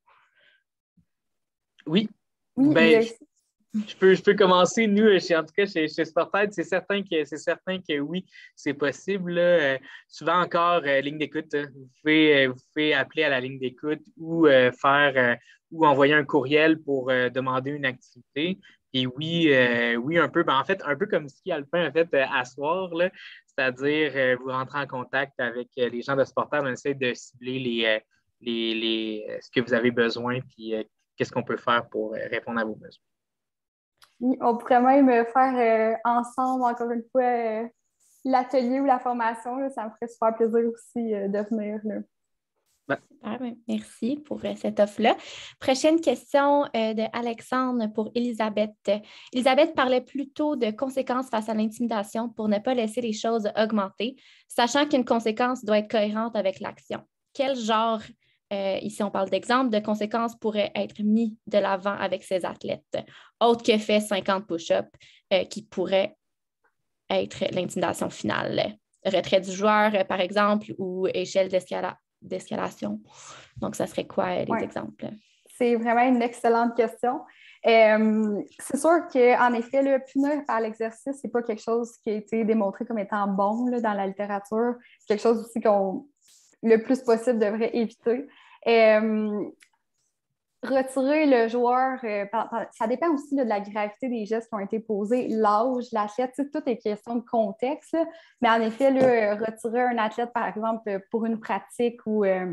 Oui. Oui, ben, yes. je, peux, je peux commencer. Nous, chez, en tout cas, chez, chez Sportaid, c'est certain que c'est certain que oui, c'est possible. Là. Euh, souvent encore, euh, ligne d'écoute. Hein. Vous, pouvez, euh, vous pouvez appeler à la ligne d'écoute ou euh, faire euh, ou envoyer un courriel pour euh, demander une activité. Et oui, euh, oui, un peu. Ben, en fait, un peu comme Ski Alpin a fait euh, à soir, là, c'est-à-dire euh, vous rentrez en contact avec euh, les gens de Sportaid, on essaie de cibler les, euh, les, les, euh, ce que vous avez besoin, puis euh, qu'est-ce qu'on peut faire pour euh, répondre à vos besoins. Oui, on pourrait même faire euh, ensemble, encore une fois, euh, l'atelier ou la formation. Là, ça me ferait super plaisir aussi euh, de venir. Là. Super, merci pour euh, cette offre-là. Prochaine question euh, de Alexandre pour Elisabeth. Elisabeth parlait plutôt de conséquences face à l'intimidation pour ne pas laisser les choses augmenter, sachant qu'une conséquence doit être cohérente avec l'action. Quel genre, euh, ici on parle d'exemple, de conséquences pourrait être mis de l'avant avec ces athlètes, autre que fait cinquante push-ups, euh, qui pourrait être l'intimidation finale? Retrait du joueur, euh, par exemple, ou échelle d'escalade. d'escalation. Donc, ça serait quoi les ouais. exemples? C'est vraiment une excellente question. Euh, c'est sûr qu'en effet, le punir par l'exercice, ce n'est pas quelque chose qui a été démontré comme étant bon là, dans la littérature. C'est quelque chose aussi qu'on, le plus possible, devrait éviter. Euh, Retirer le joueur, euh, ça dépend aussi là, de la gravité des gestes qui ont été posés, l'âge, l'athlète, tout est question de contexte. Là. Mais en effet, là, retirer un athlète, par exemple, pour une pratique ou, euh,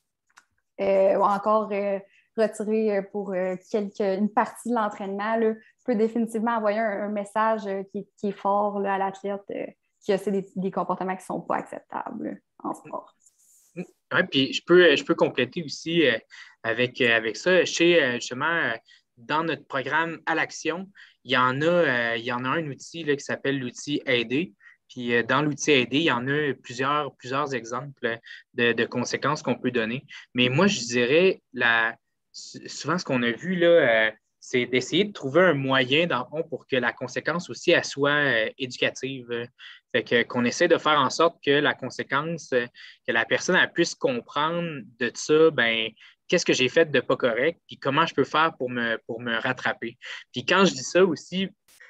euh, ou encore euh, retirer pour euh, quelque, une partie de l'entraînement là, peut définitivement envoyer un, un message euh, qui, qui est fort là, à l'athlète, euh, qui a des, des comportements qui ne sont pas acceptables là, en sport. Oui, puis je peux, je peux compléter aussi euh, avec, euh, avec ça. Chez, euh, justement, euh, dans notre programme à l'action, il y en a, euh, il y en a un outil là, qui s'appelle l'outil Aider. Puis euh, dans l'outil Aider, il y en a plusieurs, plusieurs exemples de, de conséquences qu'on peut donner. Mais moi, je dirais, la, souvent, ce qu'on a vu, là, euh, c'est d'essayer de trouver un moyen dans le fond pour que la conséquence aussi elle soit euh, éducative. Fait que, qu'on essaie de faire en sorte que la conséquence, euh, que la personne elle puisse comprendre de ça, ben, qu'est-ce que j'ai fait de pas correct, puis comment je peux faire pour me, pour me rattraper. Puis quand je dis ça aussi,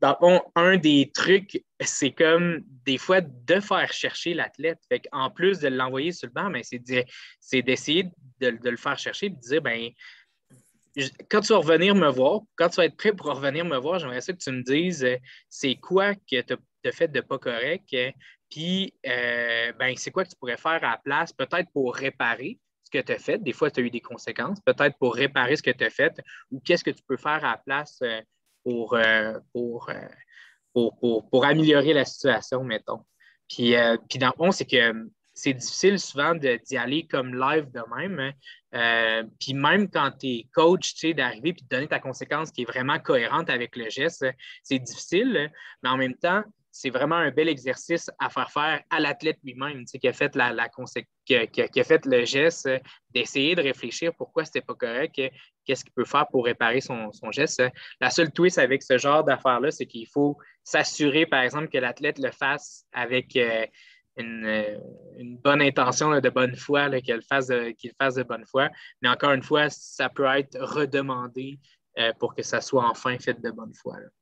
dans le fond, un des trucs, c'est comme des fois de faire chercher l'athlète. Fait qu'en plus de l'envoyer sur le banc, ben, c'est, de, c'est d'essayer de, de le faire chercher et de dire, ben, quand tu vas revenir me voir, quand tu vas être prêt pour revenir me voir, j'aimerais ça que tu me dises euh, c'est quoi que tu as fait de pas correct, euh, puis euh, ben, c'est quoi que tu pourrais faire à la place, peut-être pour réparer ce que tu as fait. Des fois, tu as eu des conséquences, peut-être pour réparer ce que tu as fait, ou qu'est-ce que tu peux faire à la place euh, pour, euh, pour, euh, pour, pour, pour améliorer la situation, mettons. Puis, euh, puis dans le fond, c'est que c'est difficile souvent de, d'y aller comme live de même. Hein. Euh, puis même quand tu es coach, tu sais, d'arriver et de donner ta conséquence qui est vraiment cohérente avec le geste, c'est difficile, mais en même temps, c'est vraiment un bel exercice à faire faire à l'athlète lui-même, tu sais, qui a fait, la, la consé- qui a, qui a, qui a fait le geste, d'essayer de réfléchir pourquoi c'était pas correct, qu'est-ce qu'il peut faire pour réparer son, son geste. La seule twist avec ce genre d'affaires-là, c'est qu'il faut s'assurer, par exemple, que l'athlète le fasse avec euh, une, euh, une bonne intention, là, de bonne foi, là, qu'il, fasse de, qu'il le fasse de bonne foi. Mais encore une fois, ça peut être redemandé euh, pour que ça soit enfin fait de bonne foi. Là.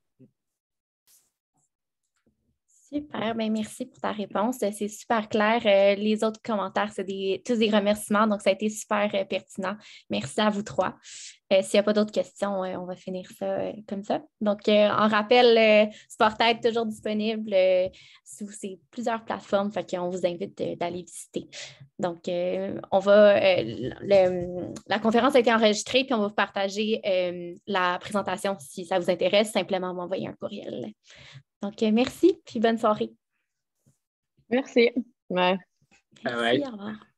Super, bien, merci pour ta réponse. C'est super clair. Euh, les autres commentaires, c'est des, tous des remerciements, donc ça a été super euh, pertinent. Merci à vous trois. Euh, s'il n'y a pas d'autres questions, euh, on va finir ça euh, comme ça. Donc, euh, en rappel, euh, Sport'Aide est toujours disponible euh, sous ces plusieurs plateformes, fait qu'on vous invite de, d'aller visiter. Donc, euh, on va, euh, le, la conférence a été enregistrée, puis on va vous partager euh, la présentation si ça vous intéresse. Simplement m'envoyer un courriel. Donc, euh, merci, puis bonne soirée. Merci. Ouais. Merci, au revoir.